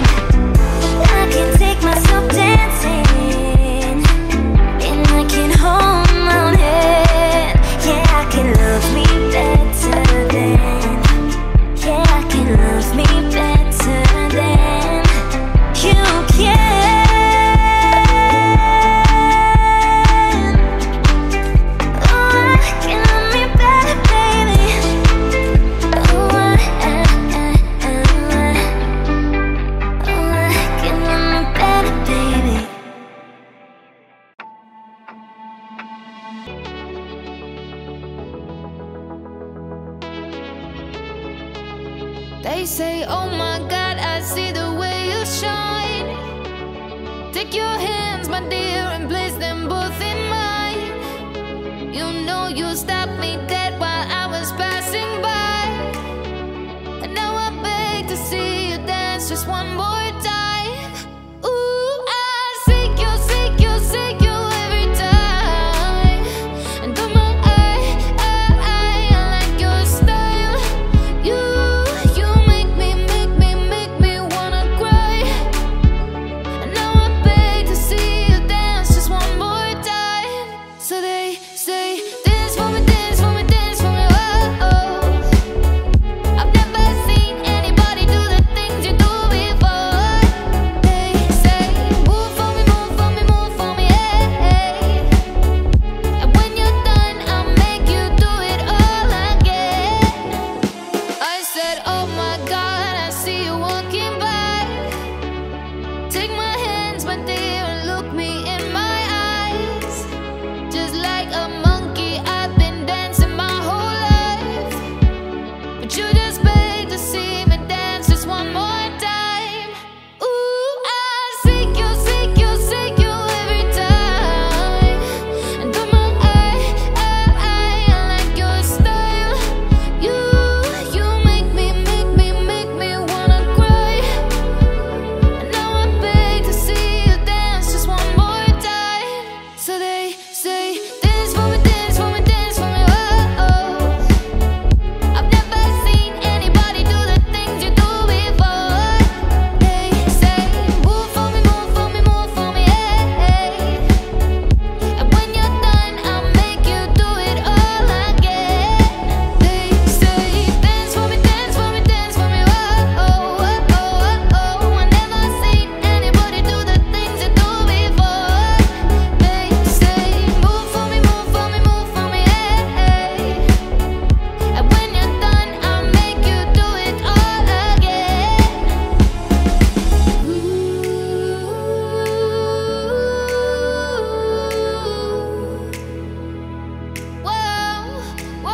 I can take myself dancing and I can hold my own hand. Yeah, I can love me better than. Yeah, I can love me better than. They say, oh my God, I see the way you shine. Take your hands, my dear, and place them both in mine. You know you stopped me dead while I was passing by, and now I beg to see you dance just one more time. Ooh, I seek you, seek you, seek you every time. And come on, I, I, I, I like your style. You, you make me, make me, make me wanna cry. And now I beg to see you dance just one more time. So they say, dance for me, dance for me, dance for me, oh, oh. I've never seen anybody do the things you do before. They say, move for me, move for me, move for me, hey, hey. And when you're done, I'll make you do it all again. I said, oh my God, I see you walking by. Take my hands, my dear, and look me in my eyes. Just like a monkey, I've been dancing my whole life, but you just beg to see me dance just one more time. Ooh, I seek you, seek you, seek you every time. And come on, I, I, I, I like your style. You, you make me, make me, make me wanna cry. And now I beg to see you dance just one more time. So they say, dance for me, dance for me, dance for me, oh, oh. I've never seen anybody do the things you do before. They say, move for me, move for me, move for me, hey, hey. And when you're done, I'll make you do it all again. They say, dance for me, dance for me, dance for me, oh, oh, oh, oh, oh. I've never seen anybody do the things you do before. They say, move for me, move for me, move for me, hey, hey. And when you're done, I'll make you do it all again. Ooh. Whoa,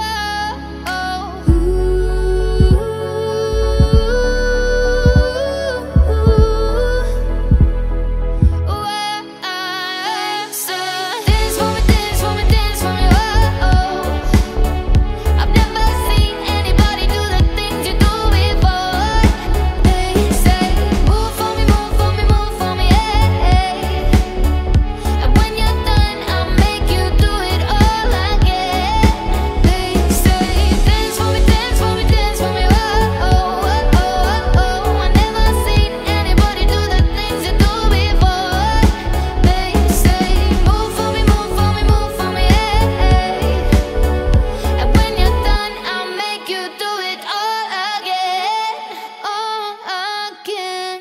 dance for me, dance for me, dance for me, oh, oh. I've never seen anybody do the things you do before. They say, move for me, move for me, move for me, hey, hey. And when you're done, I'll make you do it all again. They say, dance for me, dance for me, dance for me, oh, oh, oh, oh, oh. I've never seen anybody do the things you do before. They say, move for me, move for me, move for me, hey, hey. And when you're done, I'll make you do it all again, all again.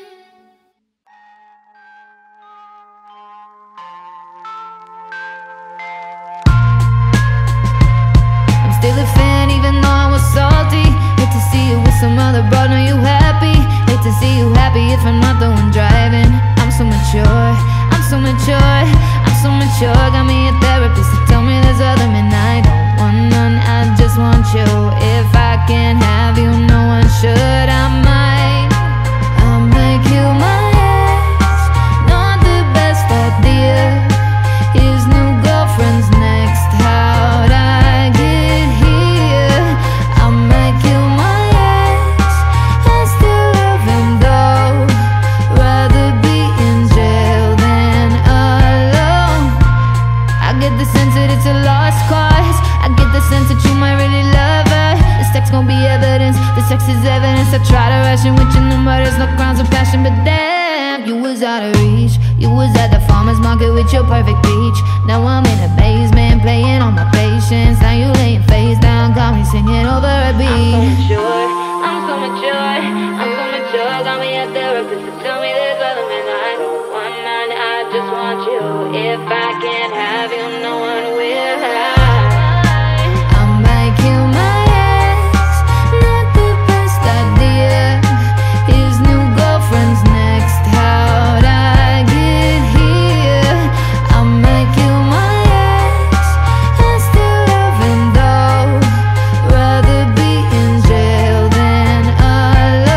I'm still a fan even though I was salty. Hate to see you with some other broad, know you happy. Hate to see you happy if I'm not the one driving. I'm so mature, I'm so mature, I'm so mature. Got me a therapist to tell me there's other men. I don't want none, I just want you. If I can't have you, no one should. I might, I'll make you my ex. Not the best idea. His new girlfriend's next. How'd I get here? I'll make you my ex. I still love him though. Rather be in jail than alone. I get the sense that it's a lost cause. I get the sense that you might really love her. This text gon' be evidence, the sex is evidence. I try to rush in with your number, there's no grounds of passion. But damn, you was out of reach. You was at the farmer's market with your perfect peach. Now I'm in the basement playing on my patience. Now you laying face down, got me singing over a beat. I'm so mature, I'm so mature, I'm so mature. Got me a therapist to tell me there's other men. I don't want none, I just want you. If I can't have you, no one will have. I'll make you my ex. Not the best idea. His new girlfriend's next. How'd I get here? I'll make you my ex. I still love him though. Rather be in jail than alive.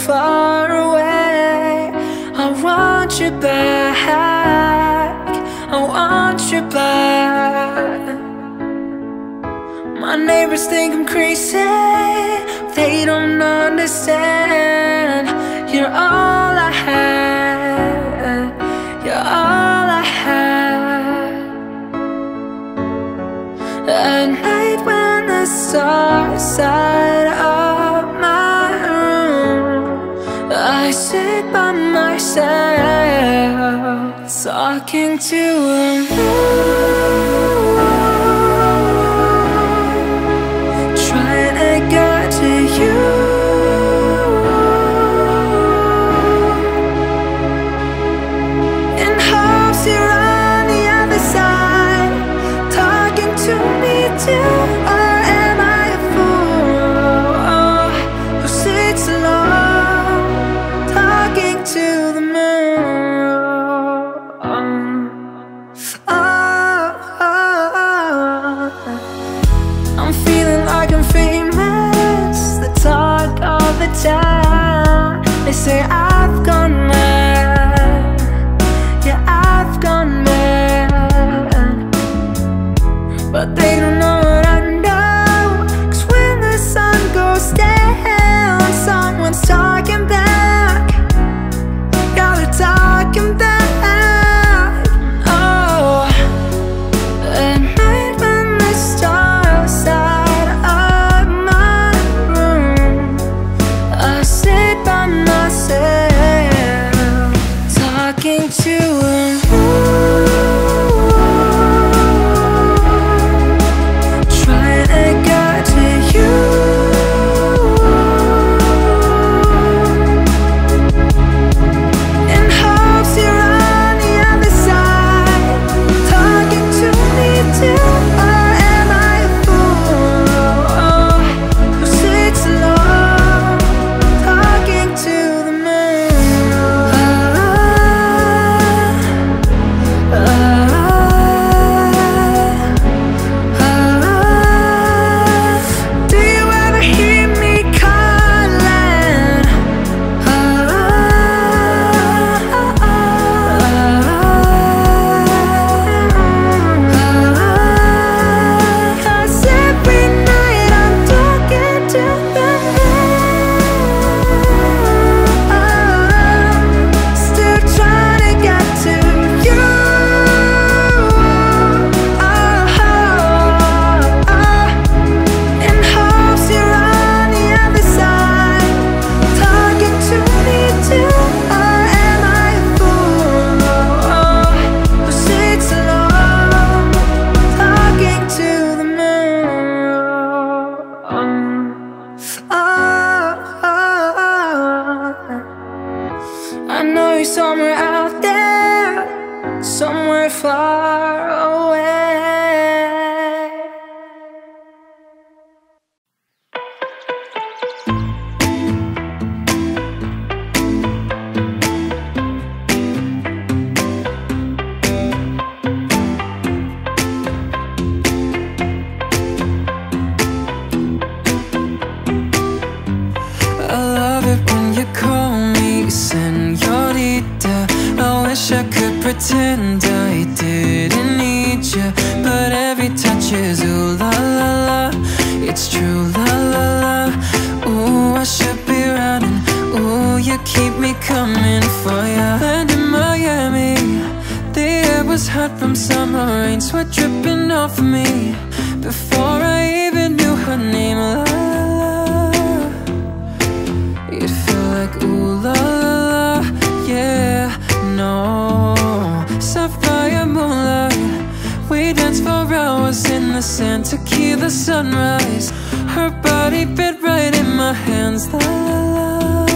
far away. I want you back, I want you back. My neighbors think I'm crazy, they don't understand. You're all I had, you're all I had. At night when the stars light up my room, I sit by myself, talking to a moon, trying to get to you. In hopes you're on the other side, talking to me too. Or am I a fool who sits alone, talking to the moon? Oh, oh, oh. I'm feeling like I'm famous, the talk of the town. They say I've gone mad, yeah, I've gone mad. But they don't know what I know, 'cause when the sun goes down, someone's talking back, yeah, they're talking back. Oh, at night when the stars light up my room, I sit by myself, talking to a moon, trying to get to you. In hopes you're on the other side, talking to me too. Or am I a fool who sits alone, talking to the moon? Ah, ah, ah. Do you ever hear me calling? Ah, ah, ah. 'Cause every night I'm talking to the moon, still trying to get to you. Oh, oh. In hopes you're on the other side, talking to me too. Or am I a fool who sits alone, talking to the moon? Oh, oh, oh. I know you're somewhere out there, somewhere far away. I love it when you call me señorita. I wish I could pretend I didn't need you, but every touch is ooh la la la. It's true la la la. Ooh, I should be running. Ooh, you keep me coming for ya. Land in Miami, the air was hot from summer rain, sweat dripping off of me before I even knew her name. La la la. It felt like ooh la la la, yeah, no. Sapphire moonlight, we danced for hours in the sand, tequila sunrise. Her body fit right in my hands, la la la.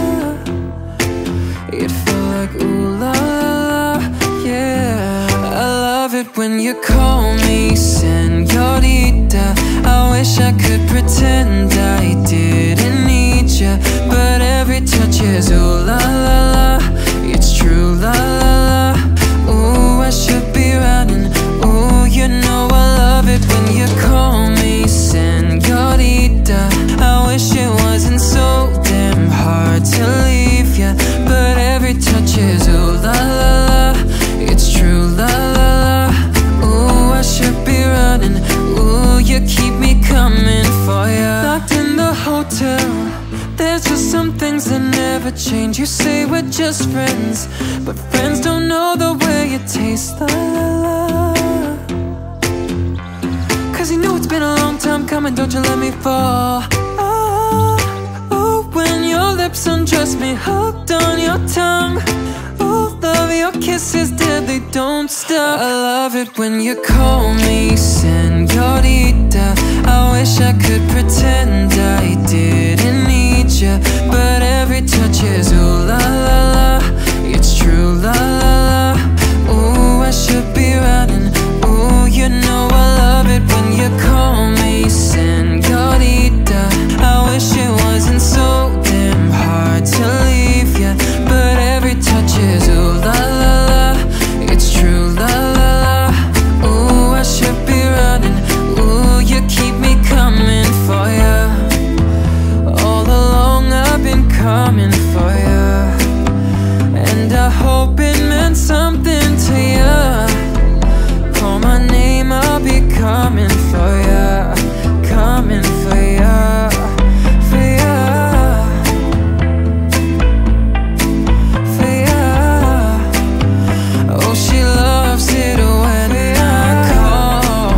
It felt like ooh la la la, yeah. I love it when you call me señorita. I wish I could pretend I didn't need you, but every touch is ooh la la la. It's true la la la. Ooh, I should be running. Ooh, you know I love it when you call me señorita. I wish it wasn't so damn hard to leave. There's just some things that never change. You say we're just friends, but friends don't know the way it tastes. La la la. Cause you know it's been a long time coming, don't you let me fall. Oh, oh, when your lips undress me, hooked on your tongue. Oh, love, your kisses deadly, don't stop. I love it when you call me señorita. I wish I could pretend I didn't need you, but every touch is ooh la la la. It's true la la la. Ooh, I should be running. Ooh, you know I love it when you call me señorita. I wish it wasn't so damn hard to leave you, but every touch is ooh la la la. It's true la la la. Ooh, I should be running. Ooh, you keep me coming for ya. All along I've been coming for ya, and I hope it meant something to ya. Call my name, I'll be coming for ya, coming for ya, for ya, for ya. Oh, she loves it when I call.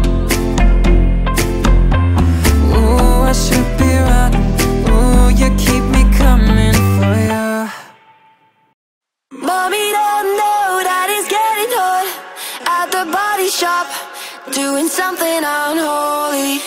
Ooh, I should be running. Ooh, you keep me coming for ya. Mommy don't know that it's getting hot at the body shop, doing something unholy.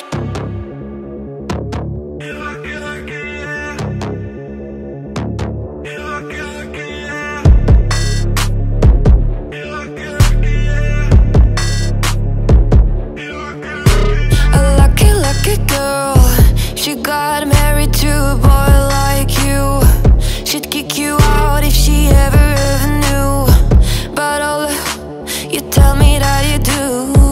A lucky, lucky girl, she got married to a boy like you. She'd kick you out if she ever, ever knew. But oh, you tell me that you do.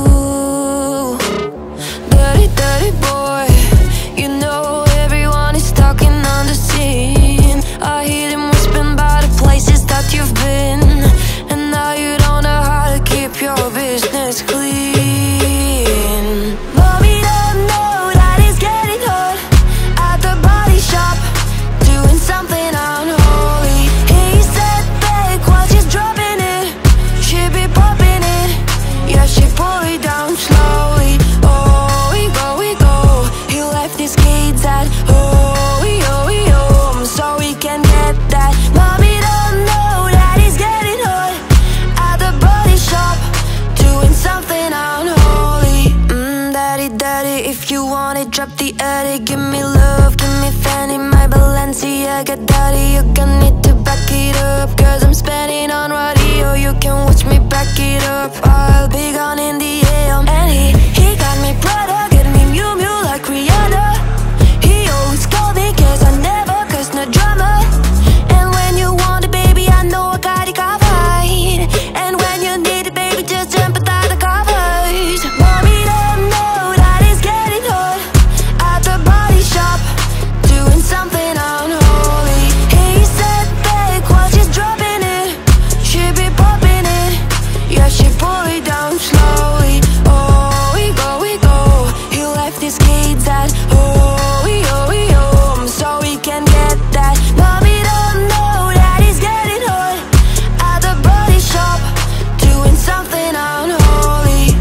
Dirty, dirty boy, you know everyone is talking on the scene. I hear them whispering about the places that you've been, and now you don't know how to keep your business clean. Mommy don't know that it's getting hot at the body shop, doing something unholy. He said back while she's dropping it, she be popping it, yeah, she pull it down slowly. Oh, we go, we go. He left his kids at oh, we, oh, we, oh, so we can get that. Mommy don't know that he's getting hot at the body shop, doing something unholy. Mmm, daddy, daddy, if you want it, drop the attic. Give me love, give me Fanny, my Balenciaga daddy. You're gonna need to back it up, cause I'm spending on radio. You can watch me back it up. I'll be gone in the A M. And he, he got me Prada, get me Miu Miu like Rihanna. He always called me cause I never cause no drama. And when you want it, baby, I know I got it covered. And when you need it, baby, just jump without the covers. Mommy don't know that it's getting hot at the body shop, doing something unholy. He said back while she's dropping it, she be popping it, yeah, she pull it down slowly. Oh, we go, we go. He left his kids at oh, we, oh, we, oh, so we can get that. Mommy don't know that he's getting hot at the body shop, doing something unholy.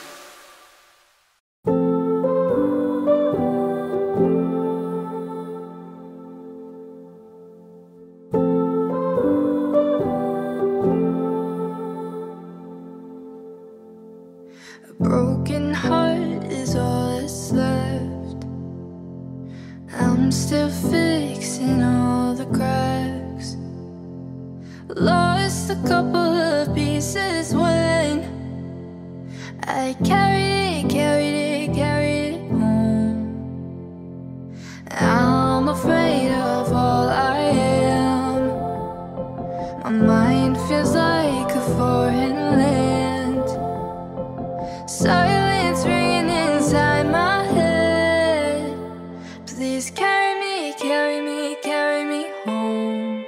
A broken heart is all that's left. I'm still fixing all the cracks. Lost a couple of pieces when I carried it, carried it, carried it home. I'm afraid of all I am. My mind feels like a foreign land. Silence ringing inside my head. Please carry me, carry me, carry me home.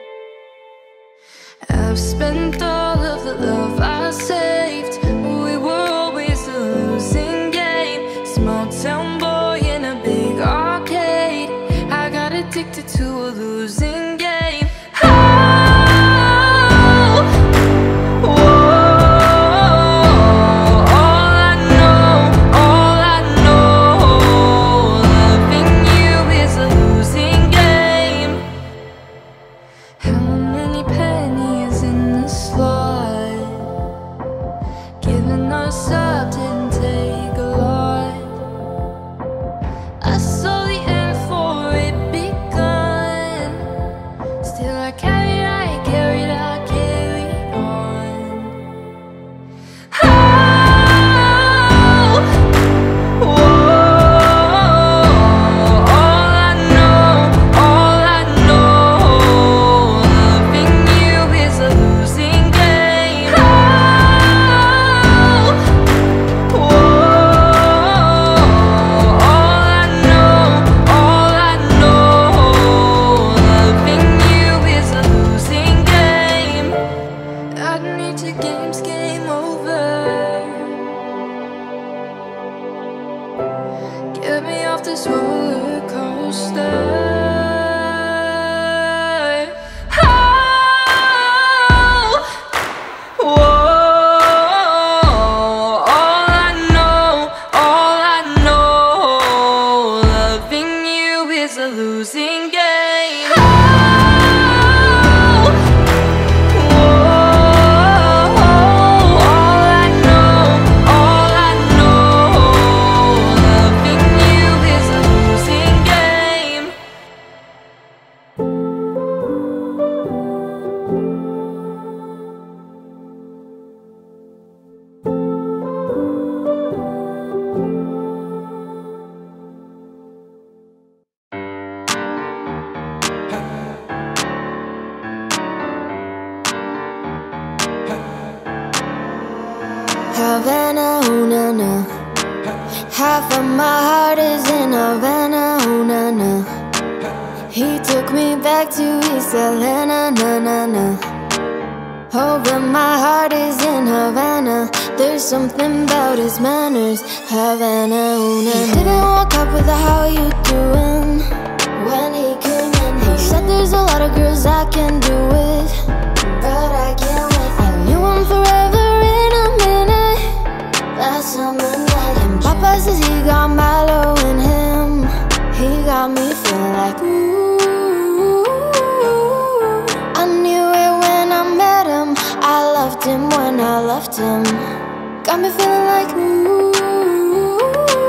I've spent all of the love I saved. We were always losing. to a losing game. Oh, whoa, all I know, all I know, loving you is a losing game. How many pennies in the slot? Giving us up didn't take a lot. I saw the end for it begun. Still I carried, I carried, I carried on. Oh, whoa, all I know, all I know, loving you is a losing game. Oh, whoa, all I know, all I know, loving you is a losing game. I need your games, game over. Get me off this roller coaster. Oh, whoa, all I know, all I know, loving you is a losing game. Oh, whoa, all I know, all I know, loving you is a losing game. Havana, ooh na na. Half of my heart is in Havana, ooh na na. He took me back to East Atlanta, na na na. Oh, but my heart is in Havana. There's something about his manners. Havana, ooh na na. He didn't walk up with a how you doing when he came in. He said there's a lot of girls I can do it, but I can't wait. I knew him forever in a minute. Last summer night, and Papa says he got Milo in him. He got me feeling like ooh. I knew it when I met him. I loved him when I left him. Got me feeling like ooh.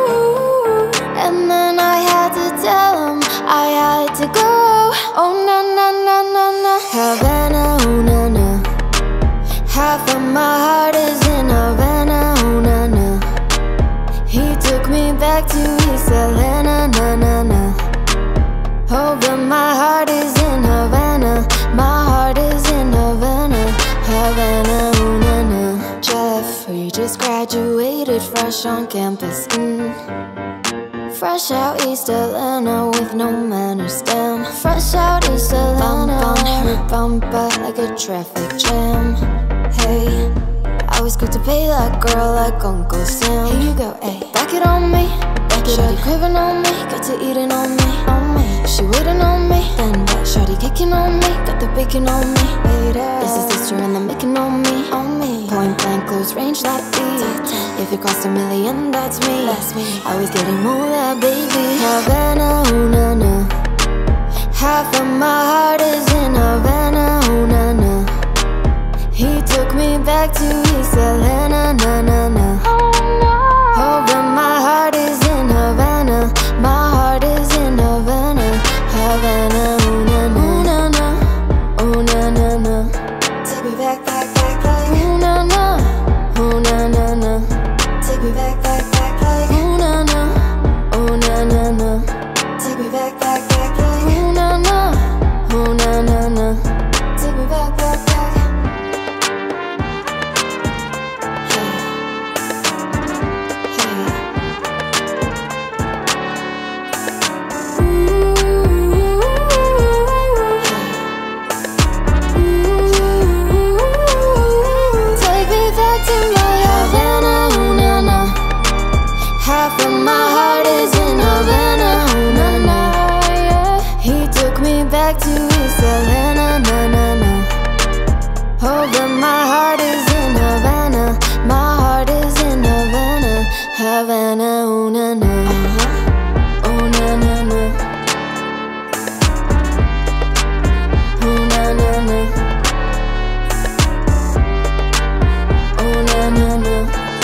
And then I had to tell him I had to go. Oh na na na na na. Havana, ooh na na. Half of my heart is in Havana, ooh na na. He took me back to East Atlanta, na na na. Oh, but my heart is in Havana. My heart is in Havana, Havana, ooh na na. Jeffrey just graduated fresh on campus, mm. Fresh out East Atlanta with no manners, damn. Fresh out East Atlanta, bump on her bumper like a traffic jam. Hey, I was quick to pay that girl like Uncle Sam. Here you go, ayy, back it on me, back it up. Craving on me, got to eating on me, on me. She waiting on me, then that shawty kicking on me, got the bacon on me. Later, this is sister and the making on me, on me. Point blank, close range, that beat. If it cost a million, that's me. That's me. I was getting more that baby. Havana, ooh na na. Half of my heart is in Havana, ooh na na. He took me back to East Atlanta, na na na. Oh, but my heart is in Havana. My heart is in Havana, Havana, ooh na na. Ooh na na, ooh na na na. Take me back, back, back, like ooh na na, ooh na na na. Take me back, back, back, like ooh na na, ooh na na na. Take me back, back, back, like ooh na na, ooh na na na. Take me back, back, back. Hey. me back to Selena, na na na. Oh, but my heart is in Havana. My heart is in Havana, Havana, oh na na, oh na na na, oh na na na, oh na na na,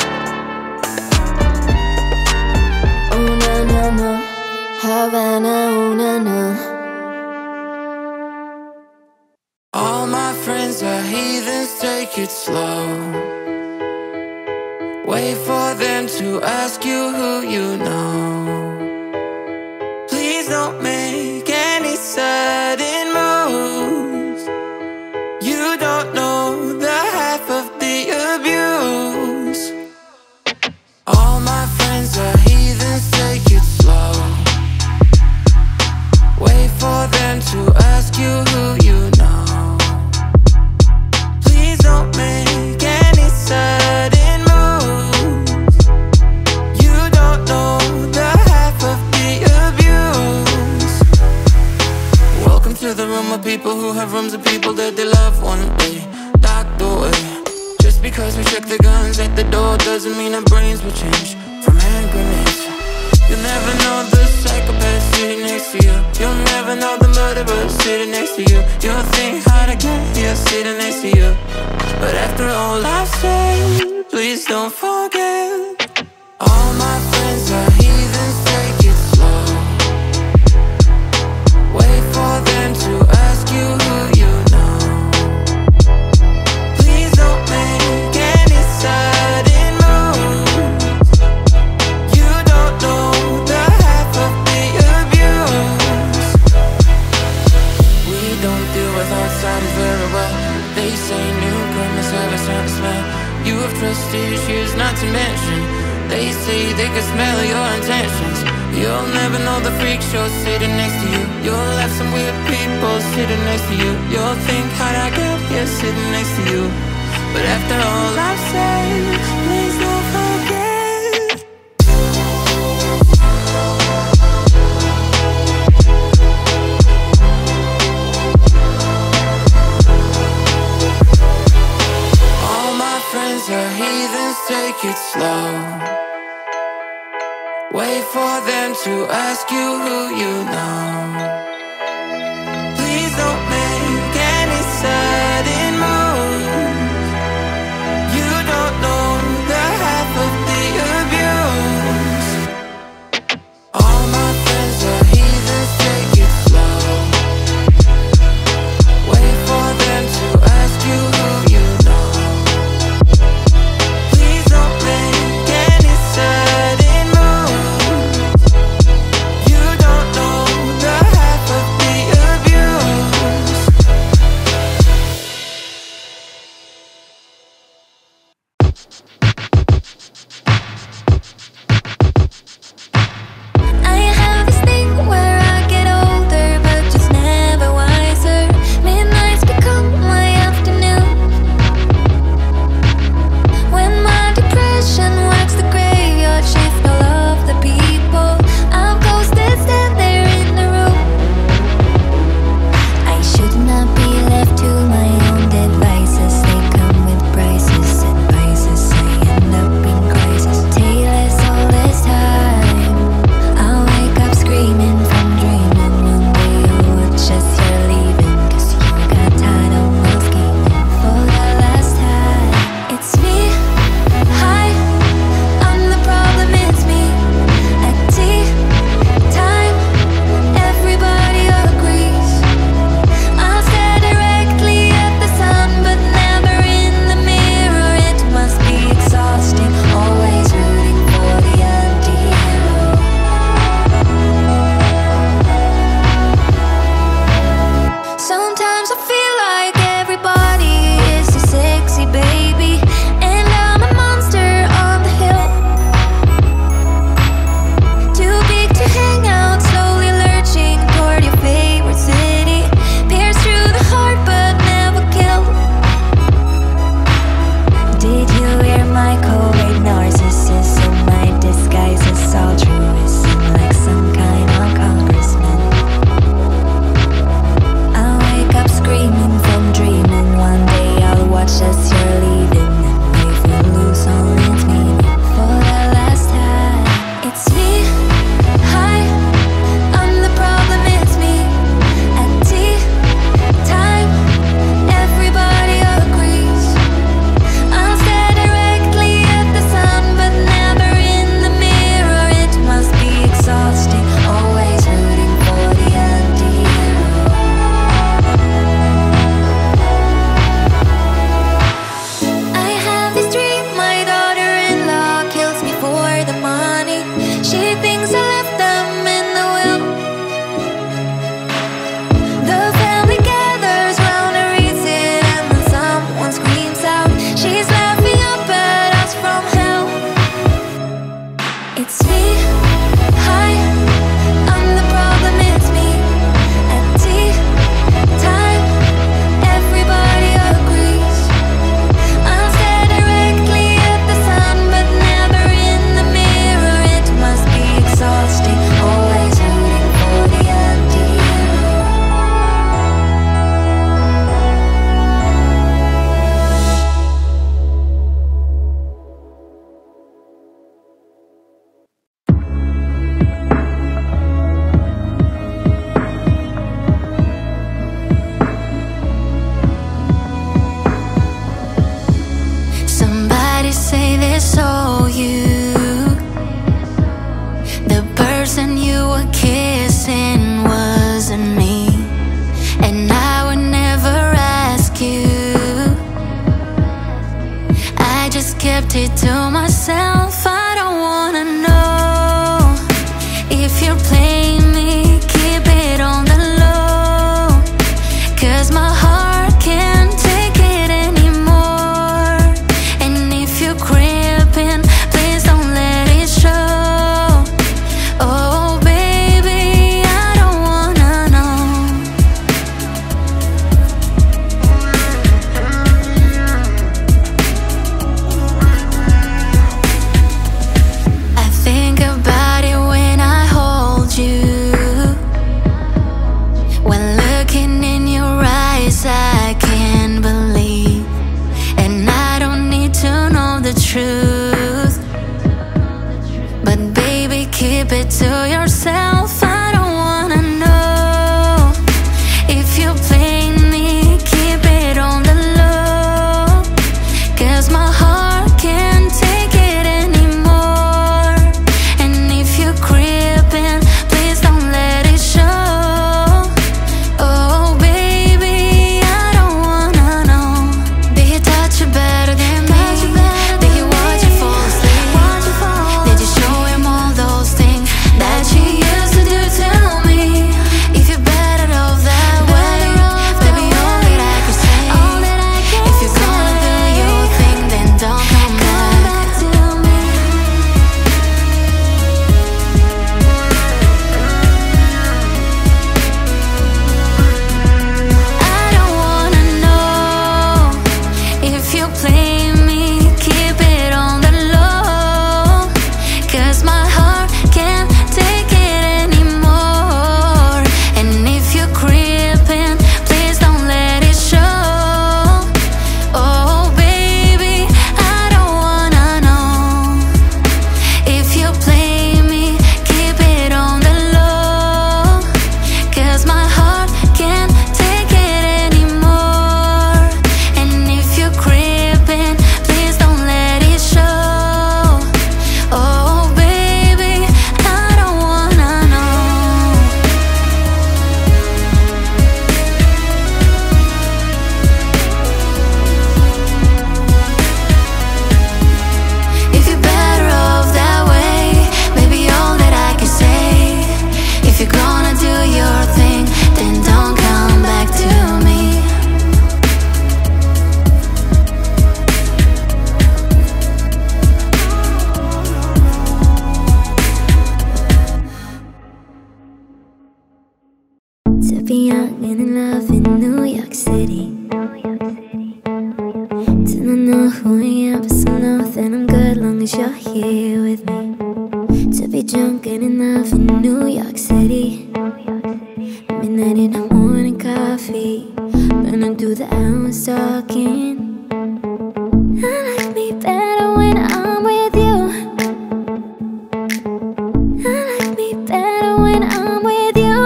oh na na na, Havana, oh na na. All my friends are heathens, take it slow. Wait for them to ask you who you know. Please don't make any sudden moves. You don't know the half of the abuse. All my friends are heathens, take it slow. Wait for them to ask you who you know. Please don't make any sudden moves. You don't know the half of the abuse. Welcome to the room of people who have rooms of people that they love one day locked away. Just because we check the guns at the door doesn't mean our brains will change from hand grenades. You'll never know the psychopath sitting next to you. You'll never know the murderer sitting next to you. You'll think how to get here sitting next to you. But after all I've said, please don't forget. All my friends are heathens, take it slow. Wait for them to ask you who you know. Please don't make any sudden moves. You don't know the half of the abuse. We don't deal with outsiders very well. They say newcomers have a certain smell. You have trust issues not to mention. They say they can smell your intentions. You'll never know the freak show sitting next to you. You'll have some weird people sitting next to you. You'll think how'd I get here sitting next to you. But after all I've said, please don't forget. All my friends are heathens, take it slow. Wait for them to ask you who you know. Please don't make any sudden moves. You don't know the half of the abuse. All my friends are heathens, take it slow. Wait for them to ask you who you know. Please don't make any sudden moves. You don't know the half kept it to myself. I don't wanna know if you're playing me. Keep it on the low, 'cause my heart can't take it anymore. And if you're creeping, please don't let it show. Oh baby, I don't wanna know. I think about it when I hold you. When looking in your eyes, I can't believe. And I don't need to know the truth, but baby, keep it to yourself. I don't wanna know if you're playing me. Keep it on the low, 'cause my heart can't take it anymore. And if you're creeping, please don't let it show. Oh baby, I don't wanna know. Did he touch you better than me? Did he watch you fall asleep? Did you show him all those things that you used to do to me? If you're better off that way, baby, all that I can say. If you're gonna do your thing, then don't come back to me. I don't wanna know if you're playing me. Keep it on the low, 'cause my heart can't take it anymore. And if you're creeping, please don't let it show. Oh baby, I don't wanna know if you're playing me. Keep it on the low, 'cause my heart can't take it anymore. And if you're creeping, please don't let it show. Oh baby, I don't wanna know. If you're better off that way, maybe all that I can say. If you're gonna do your thing, then don't come back to me. To be young and in love in New York City. To not know who I am, but still know that I'm good long as you're here with me. To be drunk and in love in New York City. Midnight in the morning coffee, burning through the hours talking. I like me better when I'm with you. I like me better when I'm with you.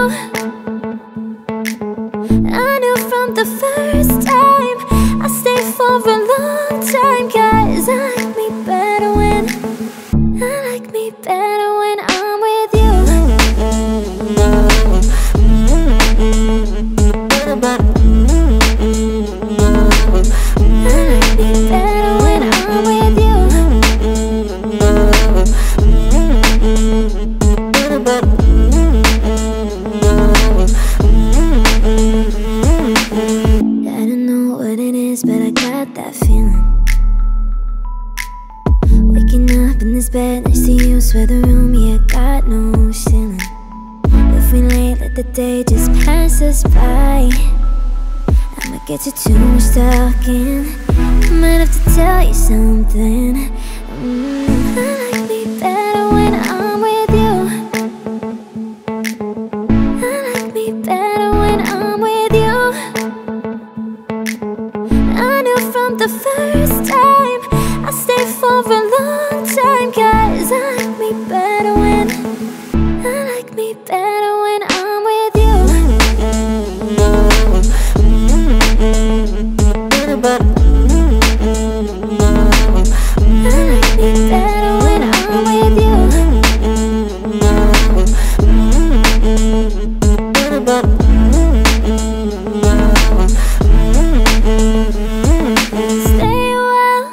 I knew from the first time I stayed for a long time, 'cause I like me better when I like me better when I'm with you. I like me better when I'm with you. I don't know what it is, but I got that feeling. Waking up in this bed next to you, swear the room, yeah, got no ceiling. If we late, let the day just pass us by. I'ma get to too much talking. I might have to tell you something. Mm, I like me better when I'm with you. I like me better when I'm with you. I knew from the first time I stayed for a long time, 'cause I like me better when I like me better when I'm with you. I like me better when I'm with you. Stay a while,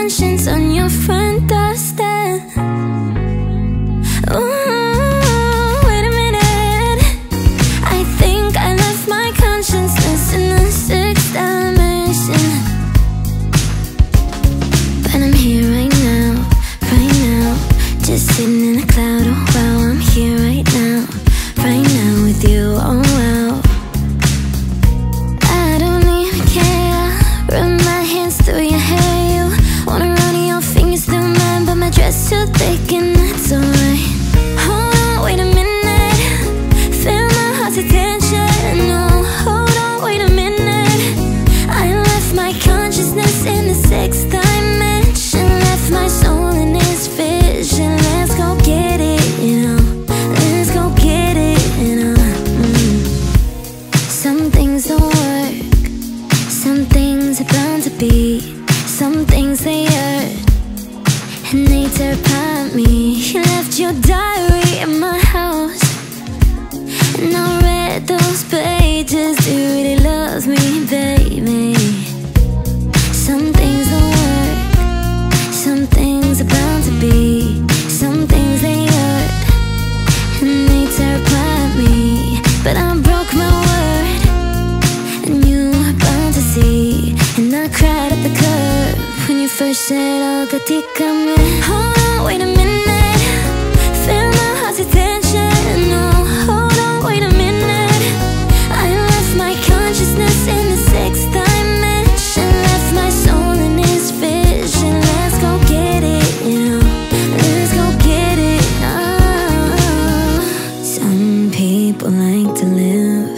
conscience on your front doorstep. Ooh, wait a minute. I think I left my consciousness in the sixth dimension. But I'm here right now, right now, just sitting in a cloud. Oh wow, I'm here right now, right now with you. Oh wow, I don't even care. Run my hands through your hair. You wanna run your fingers through mine, but my dress too thick and that's alright. Hold on, wait a minute. Feel my heart's attention. No, hold on, wait a minute. I left my consciousness in the sixth dimension. Left my soul in his vision. Let's go get it, you know. Let's go get it, you know. mm. Some things don't work. Some things are bound to be. Some things they hurt and they tear apart me. You left your diary in my house, and I read those pages. Do you really love me, baby? Some things don't work. Some things are bound to be. Some things they hurt and they tear apart me. But I broke my word, and you were bound to see. And I cried at the curb when you first said, oh, katika me. Hold on, wait a minute. Feel my heart's attention. No, hold on, wait a minute. I left my consciousness in the sixth dimension. Left my soul in his vision. Let's go get it, you know. Let's go get it. Oh. Some people like to live,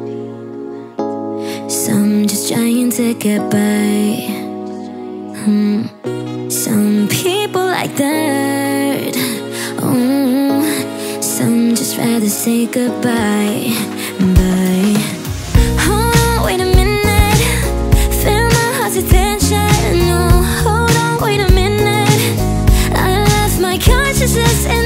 some just trying to get by. hmm. Some people like that. Oh, some just rather say goodbye. Bye. Hold on, wait a minute. Feel my heart's attention. No, hold on, wait a minute. I left my consciousness in